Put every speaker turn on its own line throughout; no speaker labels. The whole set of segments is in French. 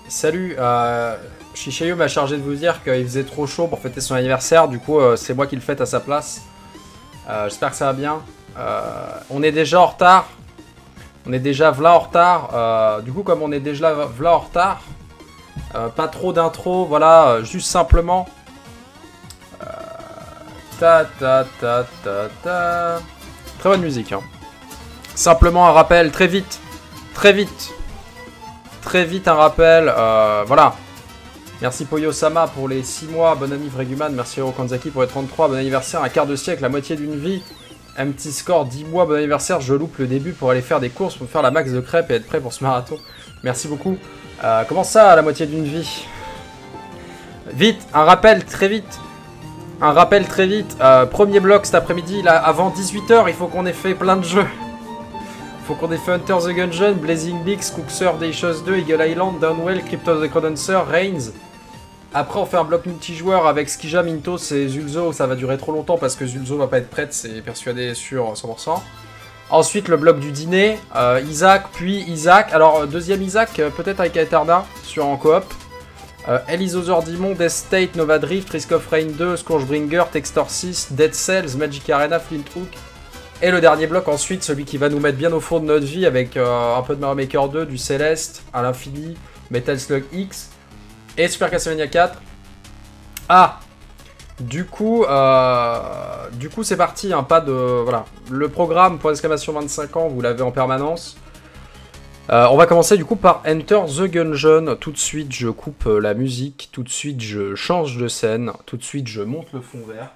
Salut, Shishayu m'a chargé de vous dire qu'il faisait trop chaud pour fêter son anniversaire, du coup c'est moi qui le fête à sa place. J'espère que ça va bien. On est déjà en retard. On est déjà v'là en retard. Du coup comme on est déjà v'là en retard, pas trop d'intro, voilà, juste simplement. Très bonne musique, hein. Simplement un rappel, très vite un rappel, voilà. Merci Poyo-sama pour les 6 mois, bon anniversaire Reguman, merci Hiro Kanzaki pour les 33, bon anniversaire, un quart de siècle, la moitié d'une vie, MT Score, 10 mois, bon anniversaire, je loupe le début pour aller faire des courses, pour faire la max de crêpes et être prêt pour ce marathon. Merci beaucoup. Comment ça, la moitié d'une vie? Vite, un rappel, très vite. Un rappel très vite, premier bloc cet après-midi, là, avant 18 h, il faut qu'on ait fait plein de jeux. Faut qu'on ait fait Hunter the Gungeon, Blazing Beaks, Cookser, Dacious 2, Eagle Island, Downwell, Crypto the Condenser, Reigns. Après on fait un bloc multijoueur avec Skija, Mintos et Zulzo, ça va durer trop longtemps parce que Zulzo va pas être prête, c'est persuadé sur 100%. Ensuite le bloc du dîner, Isaac, puis Isaac, alors deuxième Isaac, peut-être avec Aeterna, sur en coop. Elisozor Dimon, Death State, Nova Drift, Risk of Rain 2, Scourgebringer, Textor 6, Dead Cells, Magic Arena, Flint Hook. Et le dernier bloc ensuite, celui qui va nous mettre bien au fond de notre vie avec un peu de Mario Maker 2, du Céleste, à l'infini, Metal Slug X et Super Castlevania 4. Ah, du coup c'est parti, hein, pas de... Voilà, le programme pour l'exclamation 25 ans, vous l'avez en permanence. On va commencer du coup par Enter the Gungeon. Tout de suite, je coupe la musique, tout de suite, je change de scène, tout de suite, je monte le fond vert.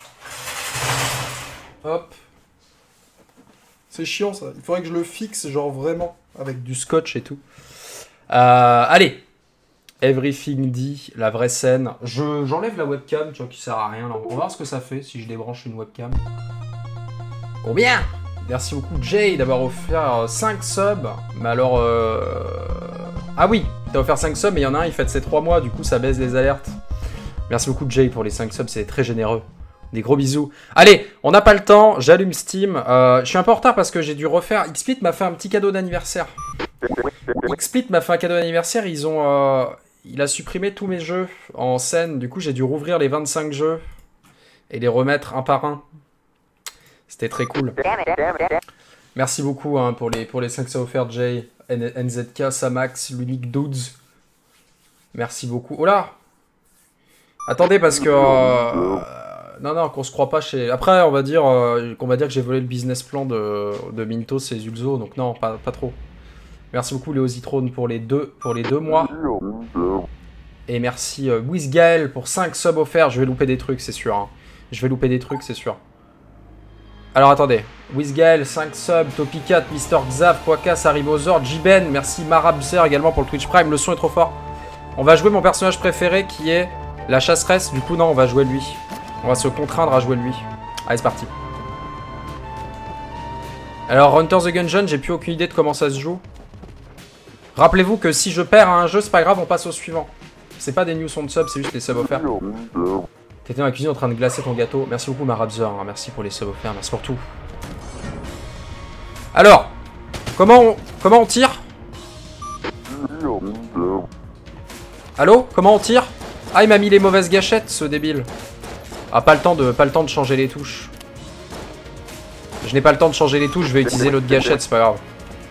Hop. C'est chiant ça, il faudrait que je le fixe genre vraiment avec du scotch et tout. Allez, Everything dit, la vraie scène. J'enlève la webcam, tu vois, qui sert à rien là. On va voir ce que ça fait si je débranche une webcam. Combien? Merci beaucoup Jay d'avoir offert 5 subs. Mais alors... Ah oui, t'as offert 5 subs mais il y en a un, il fête ses 3 mois, du coup ça baisse les alertes. Merci beaucoup Jay pour les 5 subs, c'est très généreux. Des gros bisous. Allez, on n'a pas le temps, j'allume Steam. Je suis un peu en retard parce que j'ai dû refaire... XSplit m'a fait un petit cadeau d'anniversaire. XSplit m'a fait un cadeau d'anniversaire, ils ont... Il a supprimé tous mes jeux en scène, du coup j'ai dû rouvrir les 25 jeux et les remettre un par un. C'était très cool. Merci beaucoup hein, pour les 5 ça offerts, Jay, NZK, Samax, l'unique Dudes. Merci beaucoup. Oh là! Attendez, parce que... non, qu'on se croit pas chez... Après, on va dire que j'ai volé le business plan de Mintos et Zulzo, donc non, pas trop. Merci beaucoup Léo Zitrone pour les deux mois. Et merci Wizgael pour 5 subs offerts. Je vais louper des trucs, c'est sûr. Hein. Je vais louper des trucs, c'est sûr. Alors attendez, Wizgael, 5 subs, Topicat, Mister Xav, Quakas, Haribozor, Jiben, merci Marabzer également pour le Twitch Prime, le son est trop fort. On va jouer mon personnage préféré qui est la chasseresse, du coup non, on va jouer lui. On va se contraindre à jouer lui. Allez, c'est parti. Alors, Hunter the Gungeon, j'ai plus aucune idée de comment ça se joue. Rappelez-vous que si je perds à un jeu, c'est pas grave, on passe au suivant. C'est pas des new sound subs, c'est juste les subs offerts. T'étais dans la cuisine en train de glacer ton gâteau. Merci beaucoup Marabzer, hein. Merci pour les subs offerts, merci pour tout. Alors, comment on tire? Allô? Comment on tire? Ah, il m'a mis les mauvaises gâchettes, ce débile. Ah, pas le temps de changer les touches. Je n'ai pas le temps de changer les touches, je vais utiliser l'autre gâchette, c'est pas grave.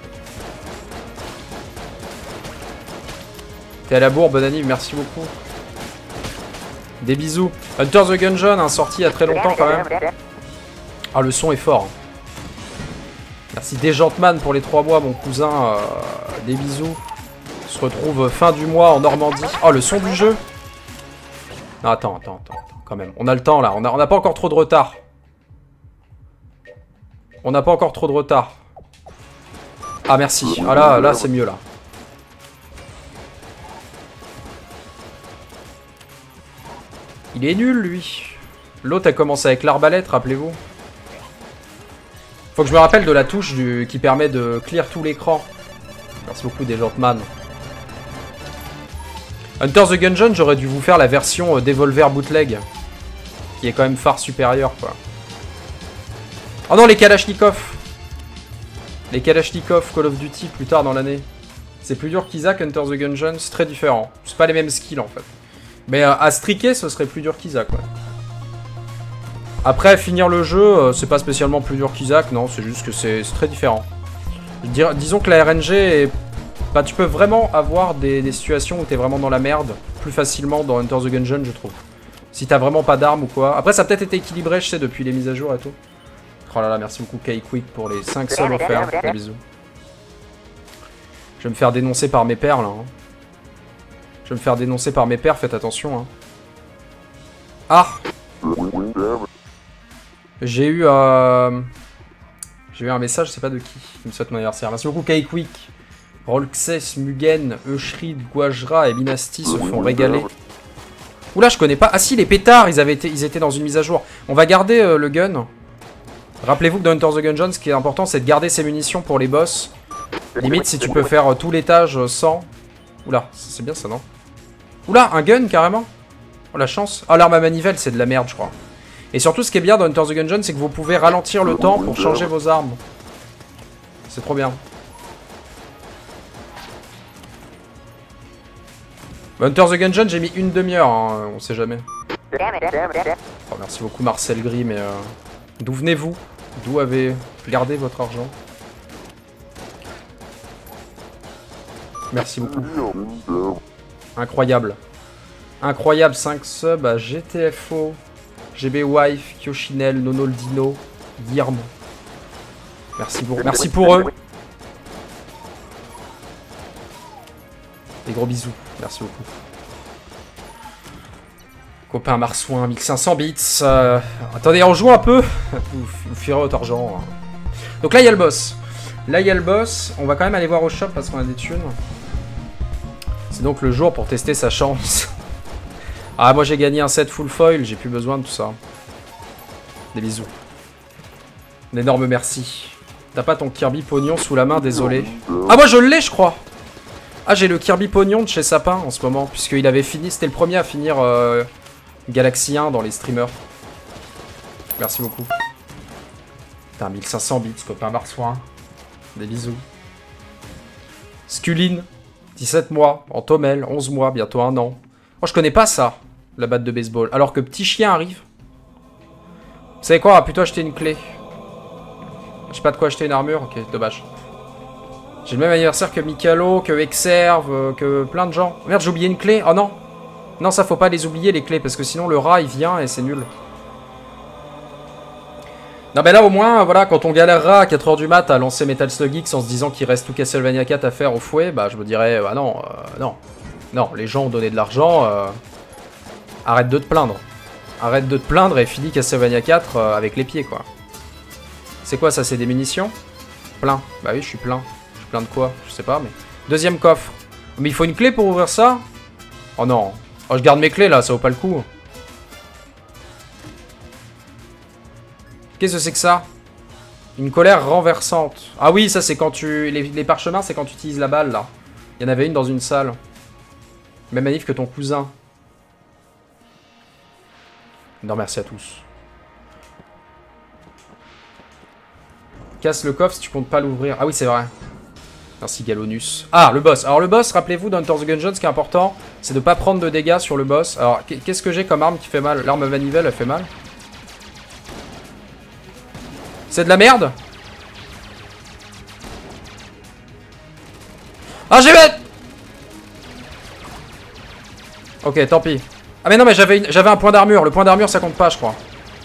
T'es à la bourre, bonne anniv, merci beaucoup. Des bisous. Hunter the Gungeon, hein, sorti il y a très longtemps quand même. Ah, le son est fort. Merci Desjantman pour les 3 mois, mon cousin. Des bisous. On se retrouve fin du mois en Normandie. Oh, le son du jeu. Non, attends, quand même. On a le temps là, on n'a pas encore trop de retard. On n'a pas encore trop de retard. Ah, merci. Ah là c'est mieux là. Il est nul, lui. L'autre a commencé avec l'arbalète, rappelez-vous. Faut que je me rappelle de la touche qui permet de clear tout l'écran. Merci beaucoup, Desjantman. Hunter the Gungeon, j'aurais dû vous faire la version Devolver Bootleg. Qui est quand même far supérieure, quoi. Oh non, les Kalachnikov. Les Kalachnikov Call of Duty plus tard dans l'année. C'est plus dur qu'Isaac, Hunter the Gungeon, c'est très différent. C'est pas les mêmes skills en fait. Mais à streaker, ce serait plus dur qu'Isaac, ouais. Après, finir le jeu, c'est pas spécialement plus dur qu'Isaac, non, c'est juste que c'est très différent. Disons que la RNG est... Bah, tu peux vraiment avoir des situations où t'es vraiment dans la merde plus facilement dans Hunter the Gungeon, je trouve. Si t'as vraiment pas d'armes ou quoi. Après, ça a peut-être été équilibré, je sais, depuis les mises à jour et tout. Oh là là, merci beaucoup K-Quick pour les 5 subs offerts. Des bisous. Je vais me faire dénoncer par mes pères, là. Hein. Je vais me faire dénoncer par mes pères, faites attention. Hein. Ah! J'ai eu un message, je sais pas de qui me souhaite mon anniversaire. Merci beaucoup K-Quick. Rolxes, Mugen, Eushrid, Guajra et Binasti se font régaler. Oula, je connais pas. Ah si, les pétards, ils étaient dans une mise à jour. On va garder le gun. Rappelez-vous que dans Hunter the Gungeon, ce qui est important, c'est de garder ses munitions pour les boss. Limite, si tu peux faire tout l'étage sans... Oula, c'est bien ça, non? Oula, un gun, carrément. Oh, la chance. Ah, l'arme à manivelle, c'est de la merde, je crois. Et surtout, ce qui est bien dans Hunter the Gungeon, c'est que vous pouvez ralentir le temps pour changer vos armes. C'est trop bien. Hunter the Gungeon, j'ai mis une demi-heure, hein, on sait jamais. Oh, merci beaucoup Marcel Gris, mais... D'où venez-vous? D'où avez gardé votre argent? Merci beaucoup. Incroyable. Incroyable 5 subs à GTFO, GB Wife, Kyoshinel, Nonoldino, Guirm. Merci pour eux. Des gros bisous. Merci beaucoup. Copain Marsouin, 1500 bits. Attendez, on joue un peu. Vous firez votre argent. Donc là, il y a le boss. On va quand même aller voir au shop parce qu'on a des thunes. C'est donc le jour pour tester sa chance. Ah, moi j'ai gagné un set full foil. J'ai plus besoin de tout ça. Des bisous. Un énorme merci. T'as pas ton Kirby Pognon sous la main, désolé. Ah, moi je l'ai, je crois. Ah, j'ai le Kirby Pognon de chez Sapin en ce moment. Puisqu'il avait fini. C'était le premier à finir Galaxy 1 dans les streamers. Merci beaucoup. Putain, 1500 bits, copain Marsouin. Des bisous. Skulin, 17 mois. Antomel, 11 mois, bientôt 1 an. Oh, je connais pas ça, la batte de baseball. Alors que Petit Chien arrive. Vous savez quoi, on va plutôt acheter une clé. Je sais pas de quoi acheter une armure. Ok, dommage. J'ai le même anniversaire que Mikalo, que Exerve, que plein de gens. Merde, j'ai oublié une clé. Oh non. Non, ça faut pas les oublier, les clés, parce que sinon le rat il vient et c'est nul. Non, mais là au moins, voilà, quand on galérera à 4h du mat à lancer Metal Slug X en se disant qu'il reste tout Castlevania 4 à faire au fouet, bah je me dirais, bah non, non. Non, les gens ont donné de l'argent, arrête de te plaindre. Arrête de te plaindre et finis Castlevania 4 avec les pieds, quoi. C'est quoi ça, c'est des munitions? Plein. Bah oui, je suis plein. Je suis plein de quoi? Je sais pas, mais... Deuxième coffre. Mais il faut une clé pour ouvrir ça? Oh non. Oh, je garde mes clés, là, ça vaut pas le coup. Qu'est-ce que c'est que ça? Une colère renversante. Ah oui, ça c'est quand tu... Les parchemins, c'est quand tu utilises la balle, là. Il y en avait une dans une salle. Même manif que ton cousin. Non, merci à tous. Casse le coffre si tu comptes pas l'ouvrir. Ah oui, c'est vrai. Merci Galonus. Ah, le boss. Alors le boss, rappelez-vous, dans Hunter the Gungeon, ce qui est important, c'est de pas prendre de dégâts sur le boss. Alors, qu'est-ce que j'ai comme arme qui fait mal? L'arme manivelle, elle fait mal. C'est de la merde. Ah, j'ai bête. Ok, tant pis. Ah mais non, mais j'avais un point d'armure. Le point d'armure, ça compte pas, je crois.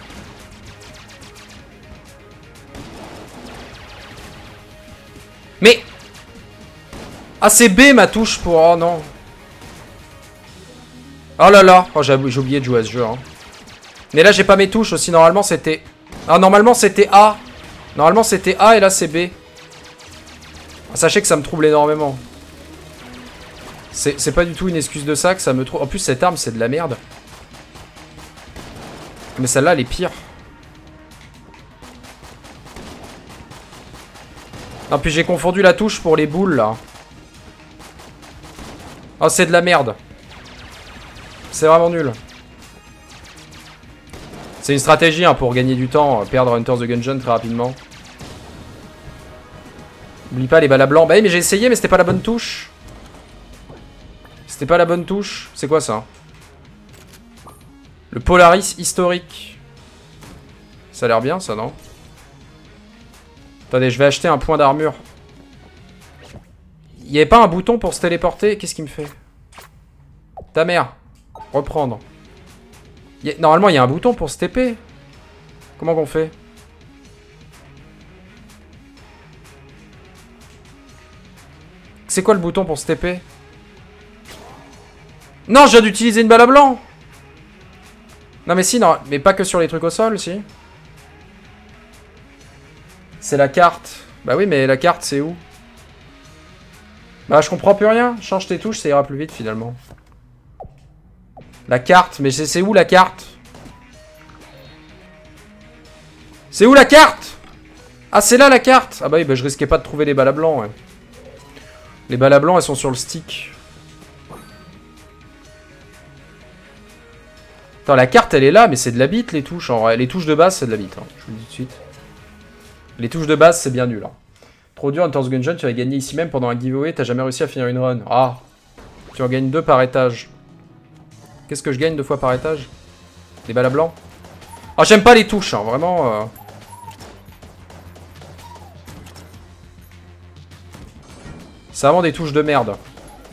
Mais... Ah, c'est B ma touche pour... Oh non. Oh là là. Oh, j'ai oublié de jouer à ce jeu. Hein. Mais là, j'ai pas mes touches aussi. Normalement, c'était... Ah, normalement, c'était A. Normalement, c'était A et là, c'est B. Ah, sachez que ça me trouble énormément. C'est pas du tout une excuse de ça que ça me trouble. En plus, cette arme, c'est de la merde. Mais celle-là, elle est pire. Non, puis j'ai confondu la touche pour les boules, là. Oh, c'est de la merde. C'est vraiment nul. C'est une stratégie hein, pour gagner du temps, perdre Hunter the Gungeon très rapidement. N'oublie pas les balles à blanc. Bah oui, mais j'ai essayé, mais c'était pas la bonne touche. C'était pas la bonne touche. C'est quoi ça? Le Polaris historique. Ça a l'air bien ça, non? Attendez, je vais acheter un point d'armure. Il n'y avait pas un bouton pour se téléporter? Qu'est-ce qu'il me fait? Ta mère. Reprendre. Normalement, il y a un bouton pour se TP. Comment qu'on fait? C'est quoi le bouton pour se TP? Non, je viens d'utiliser une balle à blanc. Non mais si, non, mais pas que sur les trucs au sol, si. C'est la carte. Bah oui, mais la carte, c'est où? Bah je comprends plus rien. Change tes touches, ça ira plus vite finalement. La carte, mais c'est où la carte? C'est où la carte? Ah, c'est là la carte. Ah bah oui, bah je risquais pas de trouver les balles à blanc, ouais. Les balles à blanc, elles sont sur le stick. Attends, la carte, elle est là, mais c'est de la bite, les touches. En vrai. Les touches de base, c'est de la bite. Hein. Je vous le dis tout de suite. Les touches de base, c'est bien nul. Hein. Trop dur, Hunter's Gungeon, tu vas gagner ici même pendant un giveaway. T'as jamais réussi à finir une run. Ah. Tu en gagnes 2 par étage. Qu'est-ce que je gagne 2 fois par étage? Des balles à blanc. Ah, j'aime pas les touches, hein. Vraiment. C'est vraiment des touches de merde. De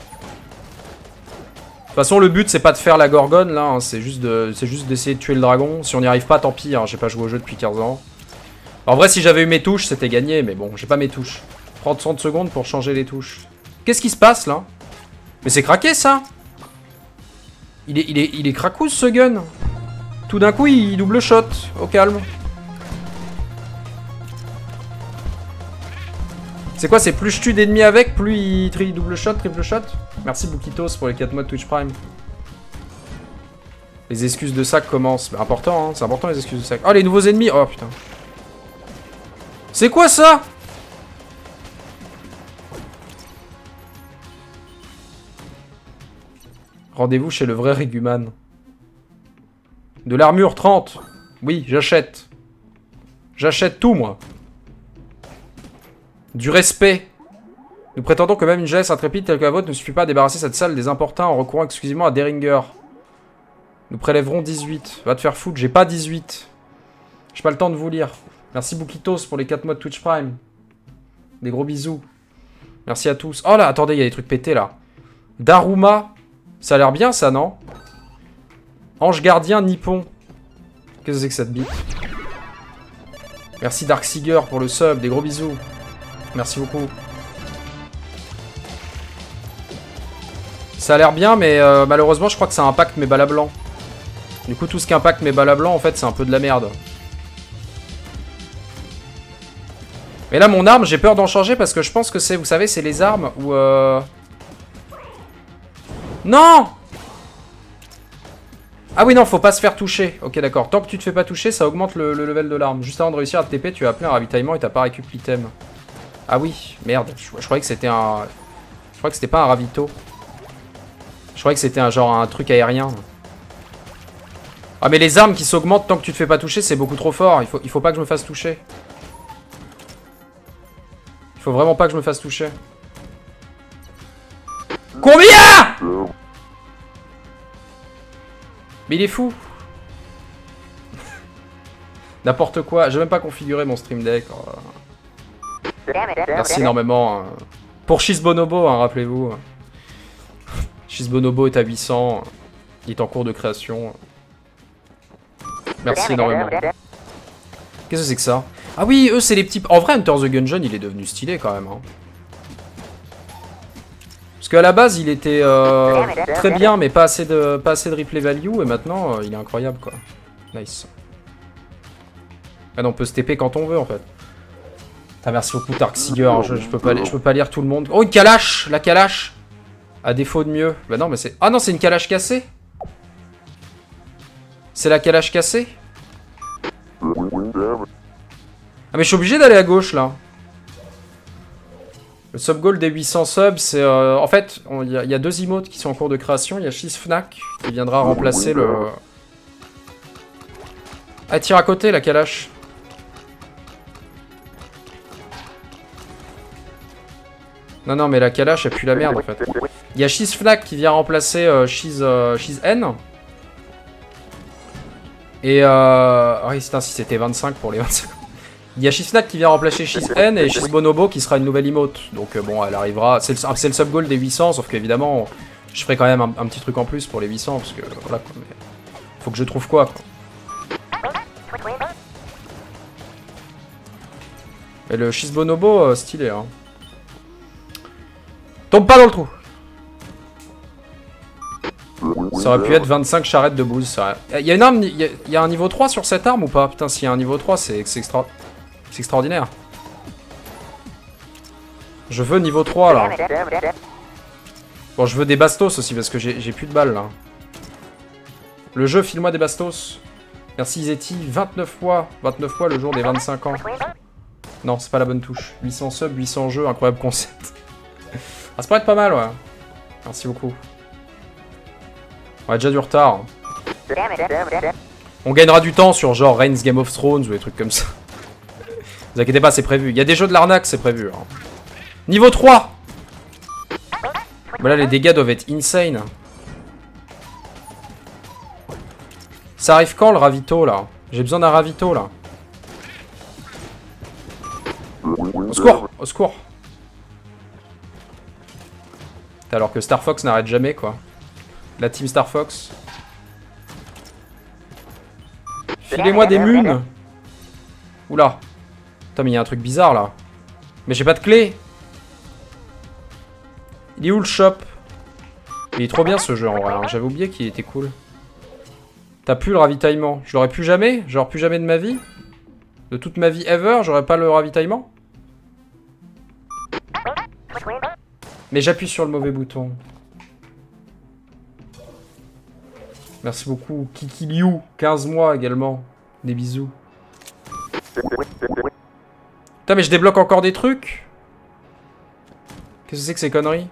toute façon, le but, c'est pas de faire la gorgone, là. Hein. C'est juste d'essayer de tuer le dragon. Si on n'y arrive pas, tant pis. Hein. J'ai pas joué au jeu depuis 15 ans. En vrai, si j'avais eu mes touches, c'était gagné. Mais bon, j'ai pas mes touches. 30 secondes pour changer les touches. Qu'est-ce qui se passe, là? Mais c'est craqué, ça. Il est cracous, ce gun. Tout d'un coup, il double shot. Au calme. C'est quoi? C'est plus je tue d'ennemis avec, plus il double shot, triple shot? Merci Boukitos pour les 4 mois de Twitch Prime. Les excuses de sac commencent. Bah, important, hein. C'est important les excuses de sac. Oh, les nouveaux ennemis. Oh, putain. C'est quoi ça? Rendez-vous chez le vrai Réguman. De l'armure 30. Oui, j'achète. J'achète tout, moi. Du respect. Nous prétendons que même une jeunesse intrépide telle que la vôtre ne suffit pas à débarrasser cette salle des importuns en recourant exclusivement à Deringer. Nous prélèverons 18. Va te faire foutre, j'ai pas 18. J'ai pas le temps de vous lire. Merci Boukitos pour les 4 mois de Twitch Prime. Des gros bisous. Merci à tous. Oh là, attendez, il y a des trucs pétés là. Daruma. Ça a l'air bien ça, non? Ange gardien nippon. Qu'est-ce que c'est que cette bite? Merci Dark Seeger pour le sub. Des gros bisous. Merci beaucoup. Ça a l'air bien, mais malheureusement, je crois que ça impacte mes balles à blanc. Du coup, tout ce qui impacte mes balles à blanc, en fait, c'est un peu de la merde. Mais là, mon arme, j'ai peur d'en changer parce que je pense que c'est, vous savez, c'est les armes où... Non! Ah oui, non, faut pas se faire toucher. Ok, d'accord. Tant que tu te fais pas toucher, ça augmente le level de l'arme. Juste avant de réussir à te TP, tu as appelé un ravitaillement et t'as pas récup l'item. Ah oui, merde. Je croyais que c'était un... Je croyais que c'était pas un ravito. Je croyais que c'était un genre un truc aérien. Ah mais les armes qui s'augmentent tant que tu te fais pas toucher, c'est beaucoup trop fort. Il faut pas que je me fasse toucher. Il faut vraiment pas que je me fasse toucher. Combien? Mais il est fou. N'importe quoi. J'ai même pas configuré mon stream deck. Oh. Merci énormément. Pour Shizbonobo, hein, rappelez-vous. Shizbonobo est à 800. Il est en cours de création. Merci énormément. Qu'est-ce que c'est que ça? Ah oui, eux c'est les petits... En vrai, Hunter the Gungeon, il est devenu stylé quand même. Hein. Parce qu'à la base, il était très bien, mais pas assez de replay value. Et maintenant, il est incroyable, quoi. Nice. Ah non, on peut se TP quand on veut, en fait. Ah, merci beaucoup, Dark Seeger. Je peux pas lire tout le monde. Oh, une calache! La calache! À défaut de mieux. Bah non, mais c'est... Ah non, c'est une calache cassée? C'est la calache cassée? Ah mais je suis obligé d'aller à gauche là. Le sub goal des 800 subs, c'est... en fait, il y a 2 emotes qui sont en cours de création. Il y a Shizfnak qui viendra remplacer le... Ah, tire à côté la calache. Non, non, mais la calache, elle pue la merde en fait. Il y a Shiz Fnac qui vient remplacer Shiz N. Et oui, putain, si c'était 25 pour les 25. Il y a Shiz Fnac qui vient remplacer Shiz N et Shiz Bonobo qui sera une nouvelle emote. Donc bon, elle arrivera. C'est le sub-goal des 800, sauf qu'évidemment, je ferai quand même un petit truc en plus pour les 800 parce que voilà quoi. Mais faut que je trouve quoi. Et le Shiz Bonobo, stylé. Hein. Tombe pas dans le trou. Ça aurait pu être 25 charrettes de bouse. Il y a une arme, il y a un niveau 3 sur cette arme ou pas? Putain, s'il y a un niveau 3, c'est extraordinaire. Je veux niveau 3 là. Bon, je veux des bastos aussi parce que j'ai plus de balles là. Le jeu, file-moi des bastos. Merci Zeti, 29 fois le jour des 25 ans. Non, c'est pas la bonne touche. 800 subs, 800 jeux, incroyable concept. Ah, ça pourrait être pas mal, ouais. Merci beaucoup. On a déjà du retard. On gagnera du temps sur genre Reigns Game of Thrones ou des trucs comme ça. Vous inquiétez pas, c'est prévu. Il y a des jeux de l'arnaque, c'est prévu. Hein. Niveau 3. Voilà, les dégâts doivent être insane. Ça arrive quand le ravito là? J'ai besoin d'un ravito là. Au secours! Au secours! Alors que Star Fox n'arrête jamais quoi. La team Star Fox. Filez-moi des munes! Oula! Putain mais il y a un truc bizarre là. Mais j'ai pas de clé! Il est où le shop? Il est trop bien ce jeu en vrai, hein. J'avais oublié qu'il était cool. T'as plus le ravitaillement. Je l'aurais plus jamais? Genre plus jamais de ma vie? De toute ma vie ever, j'aurais pas le ravitaillement? Mais j'appuie sur le mauvais bouton. Merci beaucoup. Kiki Liu, 15 mois également. Des bisous. Putain, mais je débloque encore des trucs. Qu'est-ce que c'est que ces conneries?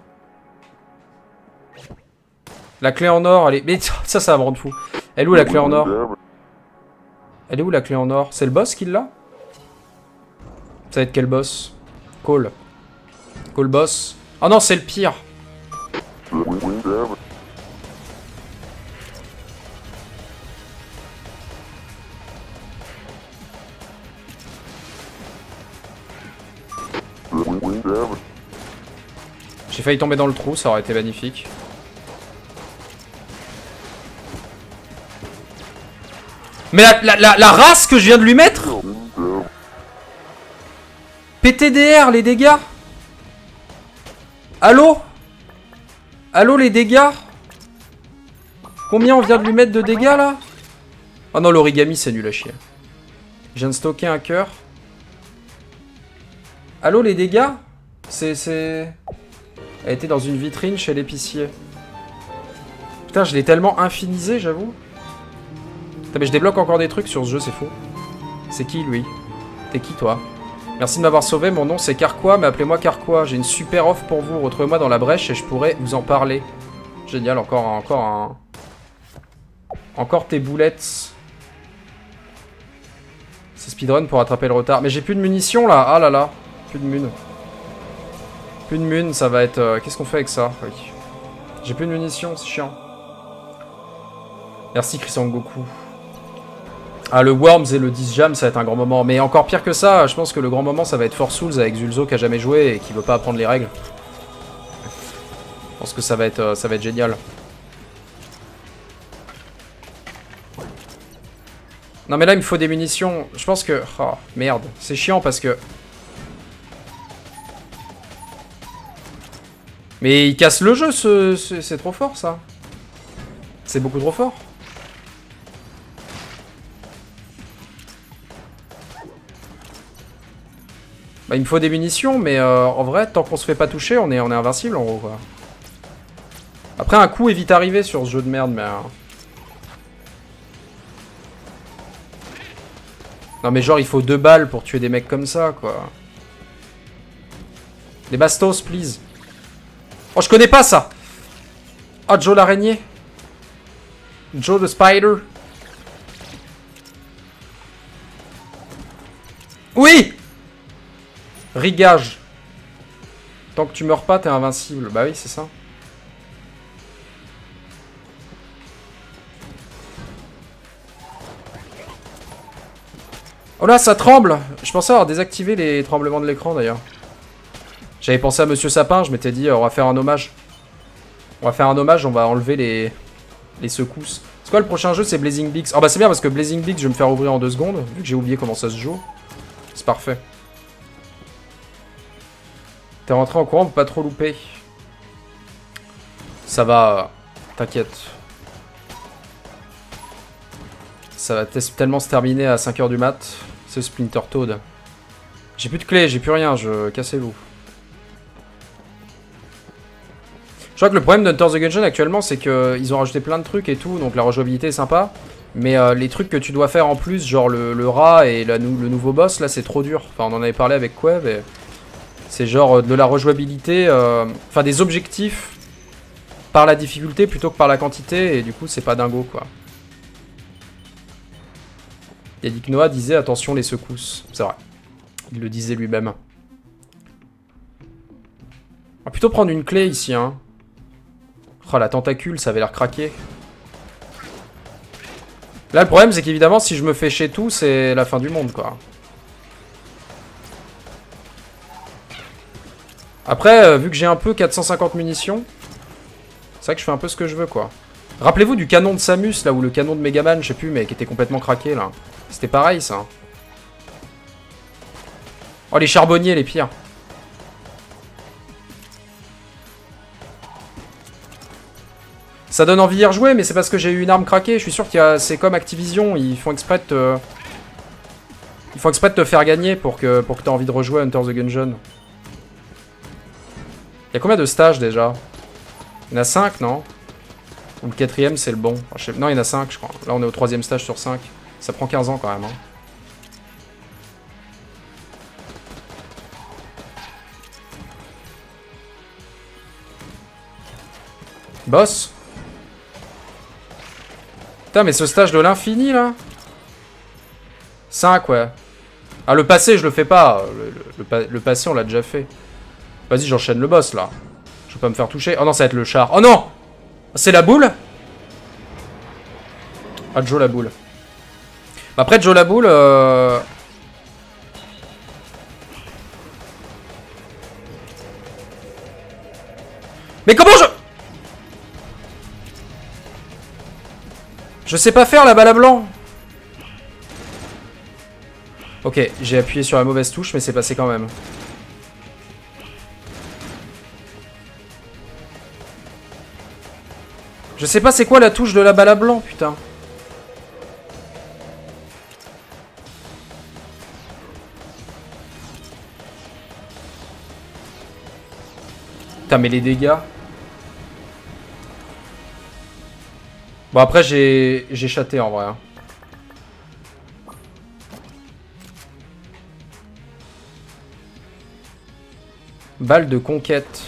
La clé en or, elle est... Mais ça va me rendre fou. Elle est où la clé en or? Elle est où la clé en or? C'est le boss qui l'a? Ça va être quel boss? Call. Call boss. Oh non, c'est le pire. J'ai failli tomber dans le trou, ça aurait été magnifique. Mais la race que je viens de lui mettre! PTDR, les dégâts! Allô? Allô, les dégâts? Combien on vient de lui mettre de dégâts, là? Oh non, l'origami, c'est nul à chier. Je viens de stocker un cœur. Allô, les dégâts? Elle était dans une vitrine chez l'épicier. Putain, je l'ai tellement infinisé, j'avoue. Putain, mais je débloque encore des trucs sur ce jeu, c'est faux. C'est qui, lui? T'es qui, toi? Merci de m'avoir sauvé, mon nom c'est Carquois, mais appelez-moi Carquois. J'ai une super offre pour vous, retrouvez-moi dans la brèche et je pourrais vous en parler. Génial, encore tes boulettes. C'est speedrun pour attraper le retard. Mais j'ai plus de munitions, là. Ah là là, plus de mun. Plus de mun, ça va être... Qu'est-ce qu'on fait avec ça? Oui. J'ai plus de munitions, c'est chiant. Merci, Chris Goku. Ah, le Worms et le 10 Jam, ça va être un grand moment. Mais encore pire que ça, je pense que le grand moment, ça va être Force Souls avec Zulzo qui a jamais joué et qui veut pas apprendre les règles. Je pense que ça va être génial. Non mais là, il me faut des munitions. Je pense que... Oh, merde. C'est chiant parce que... Mais il casse le jeu, c'est trop fort, ça. C'est beaucoup trop fort. Bah, il me faut des munitions, mais en vrai, tant qu'on se fait pas toucher, on est invincible en gros, quoi. Après, un coup est vite arrivé sur ce jeu de merde, mais... Non, mais genre, il faut 2 balles pour tuer des mecs comme ça, quoi. Des bastos, please. Oh, je connais pas ça. Oh, Joe l'araignée. Joe the Spider. Oui! Rigage. Tant que tu meurs pas, t'es invincible. Bah oui, c'est ça. Oh là, ça tremble! Je pensais avoir désactivé les tremblements de l'écran d'ailleurs. J'avais pensé à Monsieur Sapin, je m'étais dit on va faire un hommage. On va faire un hommage, on va enlever les secousses. C'est quoi le prochain jeu? C'est Blazing Beaks. Oh bah c'est bien parce que Blazing Beaks je vais me faire ouvrir en 2 secondes, vu que j'ai oublié comment ça se joue. C'est parfait. T'es rentré en courant pour pas trop louper. Ça va, t'inquiète. Ça va tellement se terminer à 5 h du mat. C'est Splinter Toad. J'ai plus de clés, j'ai plus rien, cassez-vous. Je crois que le problème d'Hunter the Gungeon actuellement, c'est qu'ils ont rajouté plein de trucs et tout, donc la rejouabilité est sympa. Mais les trucs que tu dois faire en plus, genre le rat et le nouveau boss, là c'est trop dur. Enfin, on en avait parlé avec Quev et c'est genre de la rejouabilité, enfin des objectifs par la difficulté plutôt que par la quantité, et du coup c'est pas dingo quoi. Yannick Noah disait attention les secousses, c'est vrai. Il le disait lui-même. On va plutôt prendre une clé ici, hein. Oh, la tentacule, ça avait l'air craqué. Là, le problème, c'est qu'évidemment, si je me fais chez tout, c'est la fin du monde, quoi. Après, vu que j'ai un peu 450 munitions, c'est vrai que je fais un peu ce que je veux, quoi. Rappelez-vous du canon de Samus, là, ou le canon de Megaman, je sais plus, mais qui était complètement craqué, là. C'était pareil, ça. Oh, les charbonniers, les pires. Ça donne envie d'y rejouer, mais c'est parce que j'ai eu une arme craquée. Je suis sûr qu'il y a... C'est comme Activision, ils font exprès de te... Ils font exprès de te faire gagner pour que tu aies envie de rejouer à Hunter the Gungeon. Il y a combien de stages déjà? Il y en a 5, non? Ou le 4ème, c'est le bon. Enfin, non, il y en a 5, je crois. Là, on est au 3ème stage sur 5. Ça prend 15 ans quand même. Hein. Boss. Putain, mais ce stage de l'infini, là 5, ouais. Ah, le passé, je le fais pas. Le passé, on l'a déjà fait. Vas-y, j'enchaîne le boss, là. Je vais pas me faire toucher. Oh non, ça va être le char. Oh non! C'est la boule? Ah, Joe la boule. Bah, après, Joe la boule... Mais comment je sais pas faire la balle à blanc. Ok, j'ai appuyé sur la mauvaise touche, mais c'est passé quand même. Je sais pas c'est quoi la touche de la balle à blanc, putain. Putain, mais les dégâts. Bon, après, j'ai chaté en vrai. Hein. Balle de conquête.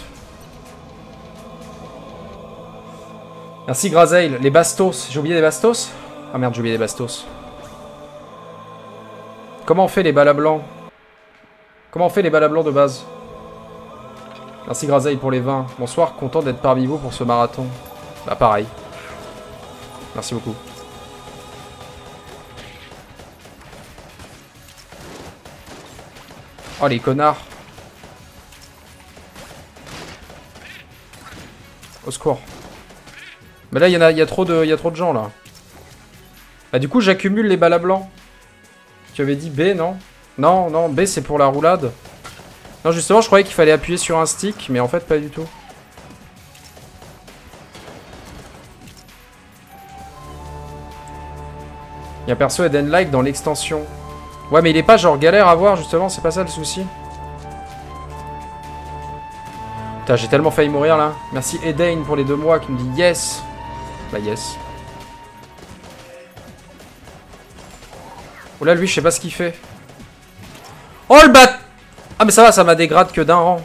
Merci Grazeil. Les bastos. J'ai oublié les bastos? Ah merde, j'ai oublié les bastos. Comment on fait les balles à blanc? Comment on fait les balles à blanc de base? Merci Grazeil pour les 20. Bonsoir, content d'être parmi vous pour ce marathon. Bah pareil. Merci beaucoup. Oh les connards. Au secours. Mais là il y a trop de gens là. Bah du coup j'accumule les balles à blanc. Tu avais dit B non? Non, non, B c'est pour la roulade. Non justement je croyais qu'il fallait appuyer sur un stick, mais en fait pas du tout. Il y a perso Eden-like dans l'extension. Ouais mais il est pas genre galère à voir justement, c'est pas ça le souci. Putain j'ai tellement failli mourir là. Merci Eden pour les 2 mois qui me dit yes. Bah yes. Oh là lui je sais pas ce qu'il fait. Oh le bat. Ah mais ça va, ça m'a dégradé que d'un rang.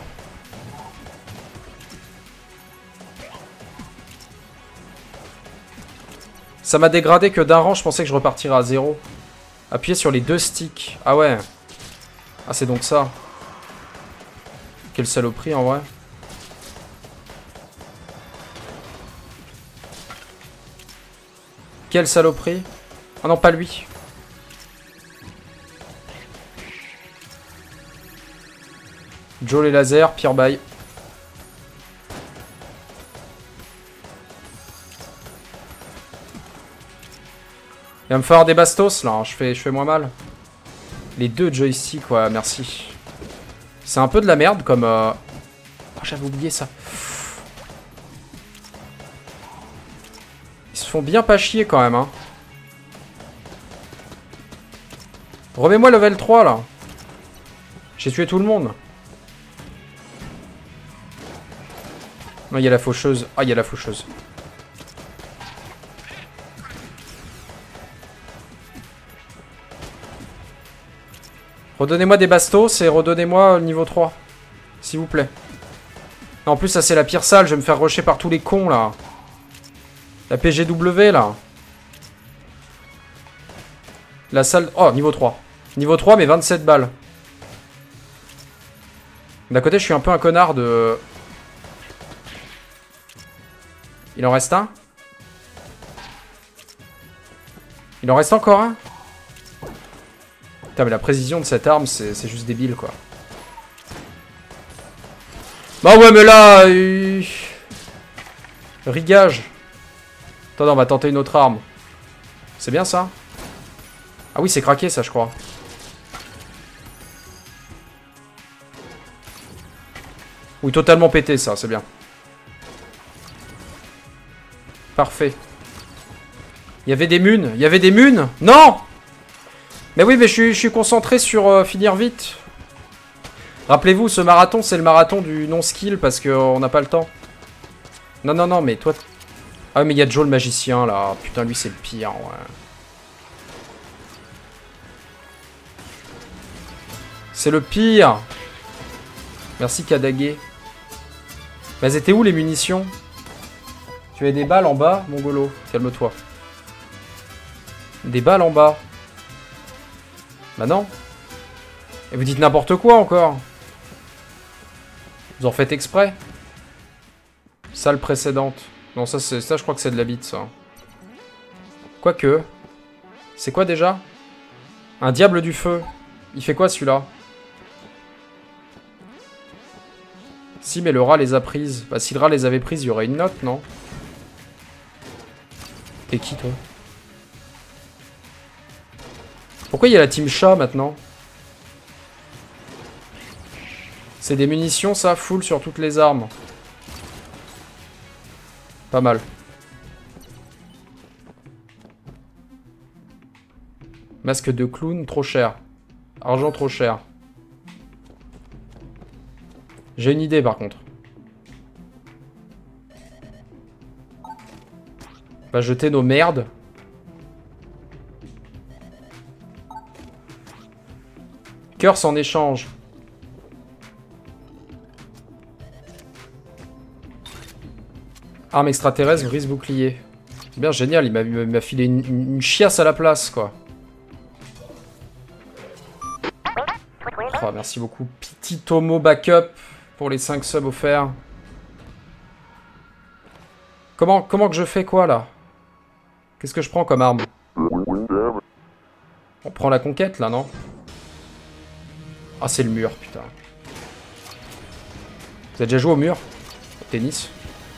Ça m'a dégradé que d'un rang, je pensais que je repartirais à 0. Appuyez sur les 2 sticks. Ah ouais. Ah c'est donc ça. Quelle saloperie en vrai. Quelle saloperie. Ah non pas lui. Joe les lasers, pire bail. Il va me falloir des bastos là, hein. Je fais moins mal. Les deux joysticks, ouais, merci. C'est un peu de la merde comme... Oh, j'avais oublié ça. Ils se font bien pas chier quand même, hein. Remets-moi level 3 là. J'ai tué tout le monde. Non, il y a la faucheuse. Ah, il y a la faucheuse. Redonnez-moi des bastos et redonnez-moi le niveau 3. S'il vous plaît. Non, en plus, ça c'est la pire salle. Je vais me faire rusher par tous les cons là. La PGW là. La salle... Oh, niveau 3. Niveau 3, mais 27 balles. D'un côté, je suis un peu un connard de... Il en reste un? Il en reste encore un? Putain, mais la précision de cette arme, c'est juste débile, quoi. Bah ouais, mais là... Rigage. Attends, on va tenter une autre arme. C'est bien, ça? Ah oui, c'est craqué, ça, je crois. Oui, totalement pété, ça, c'est bien. Parfait. Il y avait des munes. Il y avait des munes? Non! Mais oui, mais je suis concentré sur finir vite. Rappelez-vous, ce marathon, c'est le marathon du non-skill parce qu'on n'a pas le temps. Non, non, non, mais toi... Ah, mais il y a Joe le magicien, là. Putain, lui, c'est le pire, ouais. C'est le pire. Merci, Kadage. Mais elles étaient où, les munitions? Tu avais des balles en bas, Mongolo? Calme-toi. Des balles en bas. Bah non. Et vous dites n'importe quoi encore. Vous en faites exprès. Salle précédente. Non, ça, je crois que c'est de la bite, ça. Quoique. C'est quoi déjà? Un diable du feu. Il fait quoi celui-là? Si, mais le rat les a prises. Bah, si le rat les avait prises, il y aurait une note, non? T'es qui, toi? Pourquoi il y a la team chat maintenant? C'est des munitions, ça, full sur toutes les armes. Pas mal. Masque de clown, trop cher. Argent trop cher. J'ai une idée par contre. On va jeter nos merdes. Curse en échange. Arme extraterrestre, brise bouclier. C'est bien génial, il m'a filé une chiasse à la place, quoi. Oh, merci beaucoup. Petit Tomo Backup pour les 5 subs offerts. Comment que je fais quoi, là? Qu'est-ce que je prends comme arme? On prend la conquête, là, non? Ah, c'est le mur, putain. Vous avez déjà joué au mur? Au tennis?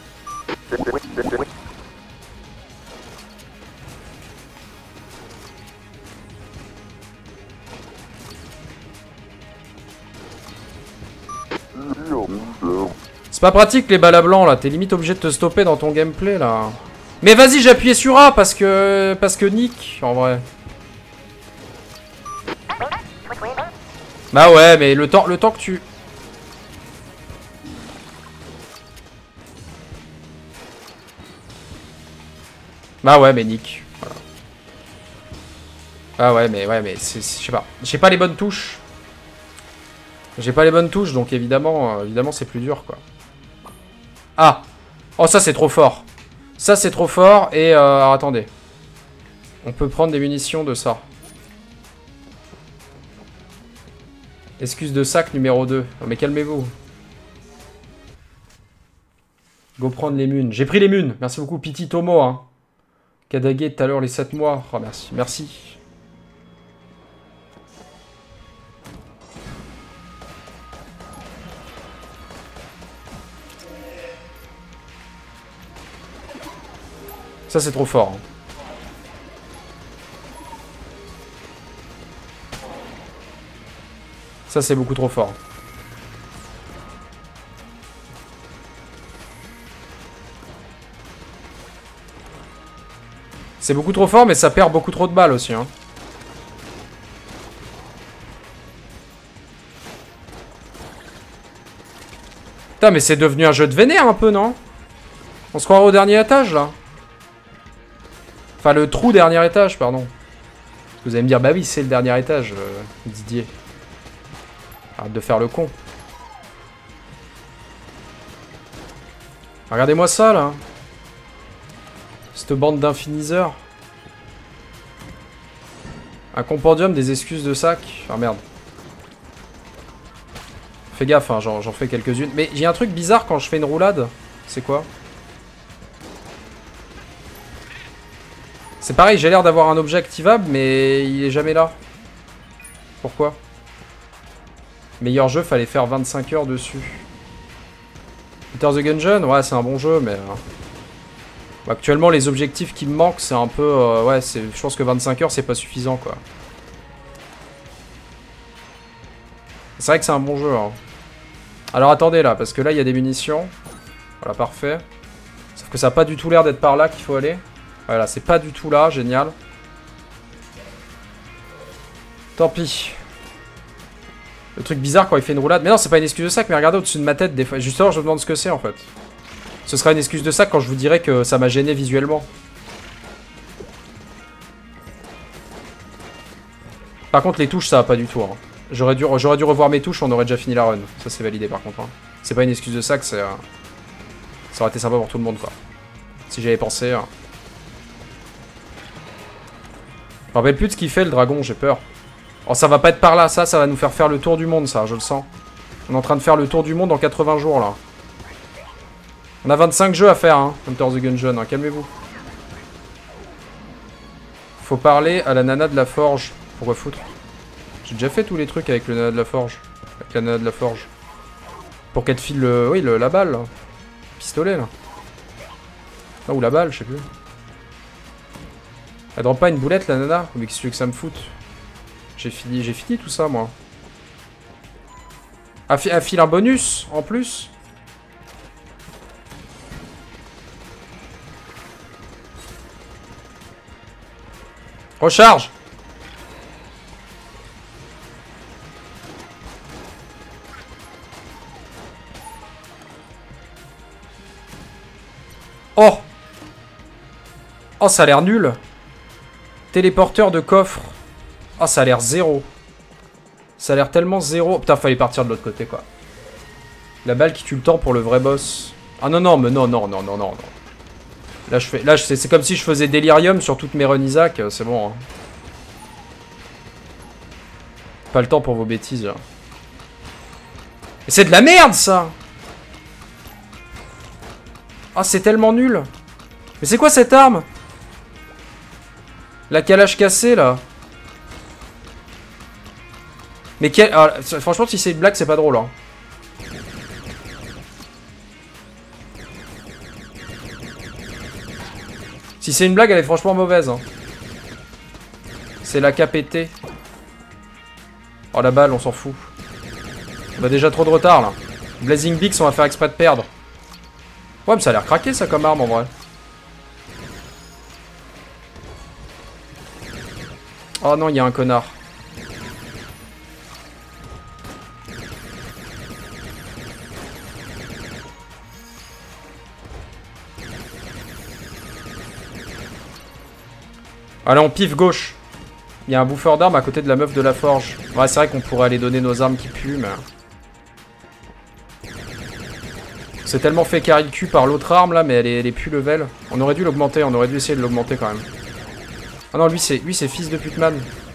C'est pas pratique les balles à blanc là, t'es limite obligé de te stopper dans ton gameplay là. Mais vas-y, j'ai appuyé sur A parce que Nick, en vrai. Bah ouais, mais le temps que tu... Bah ouais, mais Nick. Voilà. Ah ouais, mais je sais pas. J'ai pas les bonnes touches. J'ai pas les bonnes touches, donc évidemment, évidemment c'est plus dur, quoi. Ah! Oh, ça c'est trop fort. Ça c'est trop fort, et alors, attendez. On peut prendre des munitions de ça. Excuse de sac numéro 2. Non mais calmez-vous. Go prendre les munes. J'ai pris les munes. Merci beaucoup, Piti Tomo, hein. Kadage tout à l'heure les 7 mois. Oh, merci. Merci. Ça c'est trop fort. Hein. Ça c'est beaucoup trop fort. C'est beaucoup trop fort mais ça perd beaucoup trop de balles aussi. Hein. Putain mais c'est devenu un jeu de vénère un peu non? On se croirait au dernier étage là. Enfin le trou dernier étage pardon. Vous allez me dire bah oui c'est le dernier étage Didier. Arrête de faire le con. Regardez-moi ça là. Cette bande d'infiniseurs. Un compendium des excuses de sac. Ah merde. Fais gaffe, hein, j'en fais quelques-unes. Mais j'ai un truc bizarre quand je fais une roulade. C'est quoi? C'est pareil, j'ai l'air d'avoir un objet activable, mais il est jamais là. Pourquoi? Meilleur jeu, fallait faire 25 heures dessus. Enter the Gungeon, ouais, c'est un bon jeu, mais... Bah, actuellement, les objectifs qui me manquent, c'est un peu... ouais, je pense que 25 heures, c'est pas suffisant, quoi. C'est vrai que c'est un bon jeu, hein. Alors, attendez, là, parce que là, il y a des munitions. Voilà, parfait. Sauf que ça n'a pas du tout l'air d'être par là qu'il faut aller. Voilà, c'est pas du tout là, génial. Tant pis. Le truc bizarre quand il fait une roulade. Mais non, c'est pas une excuse de sac, mais regardez au-dessus de ma tête des fois. Justement, je me demande ce que c'est en fait. Ce sera une excuse de sac quand je vous dirai que ça m'a gêné visuellement. Par contre, les touches, ça va pas du tout. Hein. J'aurais dû revoir mes touches, on aurait déjà fini la run. Ça, c'est validé par contre. Hein. C'est pas une excuse de sac, c'est. Ça aurait été sympa pour tout le monde quoi. Si j'avais pensé. Hein. Je me rappelle plus de ce qu'il fait le dragon, j'ai peur. Oh, ça va pas être par là, ça va nous faire le tour du monde, ça, je le sens. On est en train de faire le tour du monde en 80 jours, là. On a 25 jeux à faire, hein, Enter the Gungeon, hein, calmez-vous. Faut parler à la nana de la forge. Pourquoi foutre? J'ai déjà fait tous les trucs avec le nana de la forge. Avec la nana de la forge. Pour qu'elle te file le... Oui, la balle, là. Le pistolet, là. Ah, ou la balle, je sais plus. Elle drop pas une boulette, la nana? Mais qu'est-ce que tu veux que ça me foute? J'ai fini tout ça, moi. Elle file un bonus, en plus. Recharge! Oh! Oh, ça a l'air nul. Téléporteur de coffre. Oh, ça a l'air zéro. Ça a l'air tellement zéro. Putain, fallait partir de l'autre côté, quoi. La balle qui tue le temps pour le vrai boss. Ah non, non, mais non, non, non, non, non. Là, c'est comme si je faisais Delirium sur toutes mes runs Isaac. C'est bon, hein. Pas le temps pour vos bêtises, là. Mais c'est de la merde, ça! Ah, c'est tellement nul. Mais c'est quoi cette arme? La calage cassée, là. Mais quel... Ah, franchement, si c'est une blague, c'est pas drôle, hein. Si c'est une blague, elle est franchement mauvaise, hein. C'est la KPT. Oh, la balle, on s'en fout. On a déjà trop de retard, là. Blazing Beaks, on va faire exprès de perdre. Ouais, mais ça a l'air craqué, ça, comme arme, en vrai. Oh non, il y a un connard. Allez, on pif gauche. Il y a un bouffeur d'armes à côté de la meuf de la forge. Ouais, c'est vrai qu'on pourrait aller donner nos armes qui puent, mais... C'est tellement fait carrer le cul par l'autre arme, là, mais elle est plus level. On aurait dû l'augmenter, on aurait dû essayer de l'augmenter, quand même. Ah non, lui, c'est fils de putman.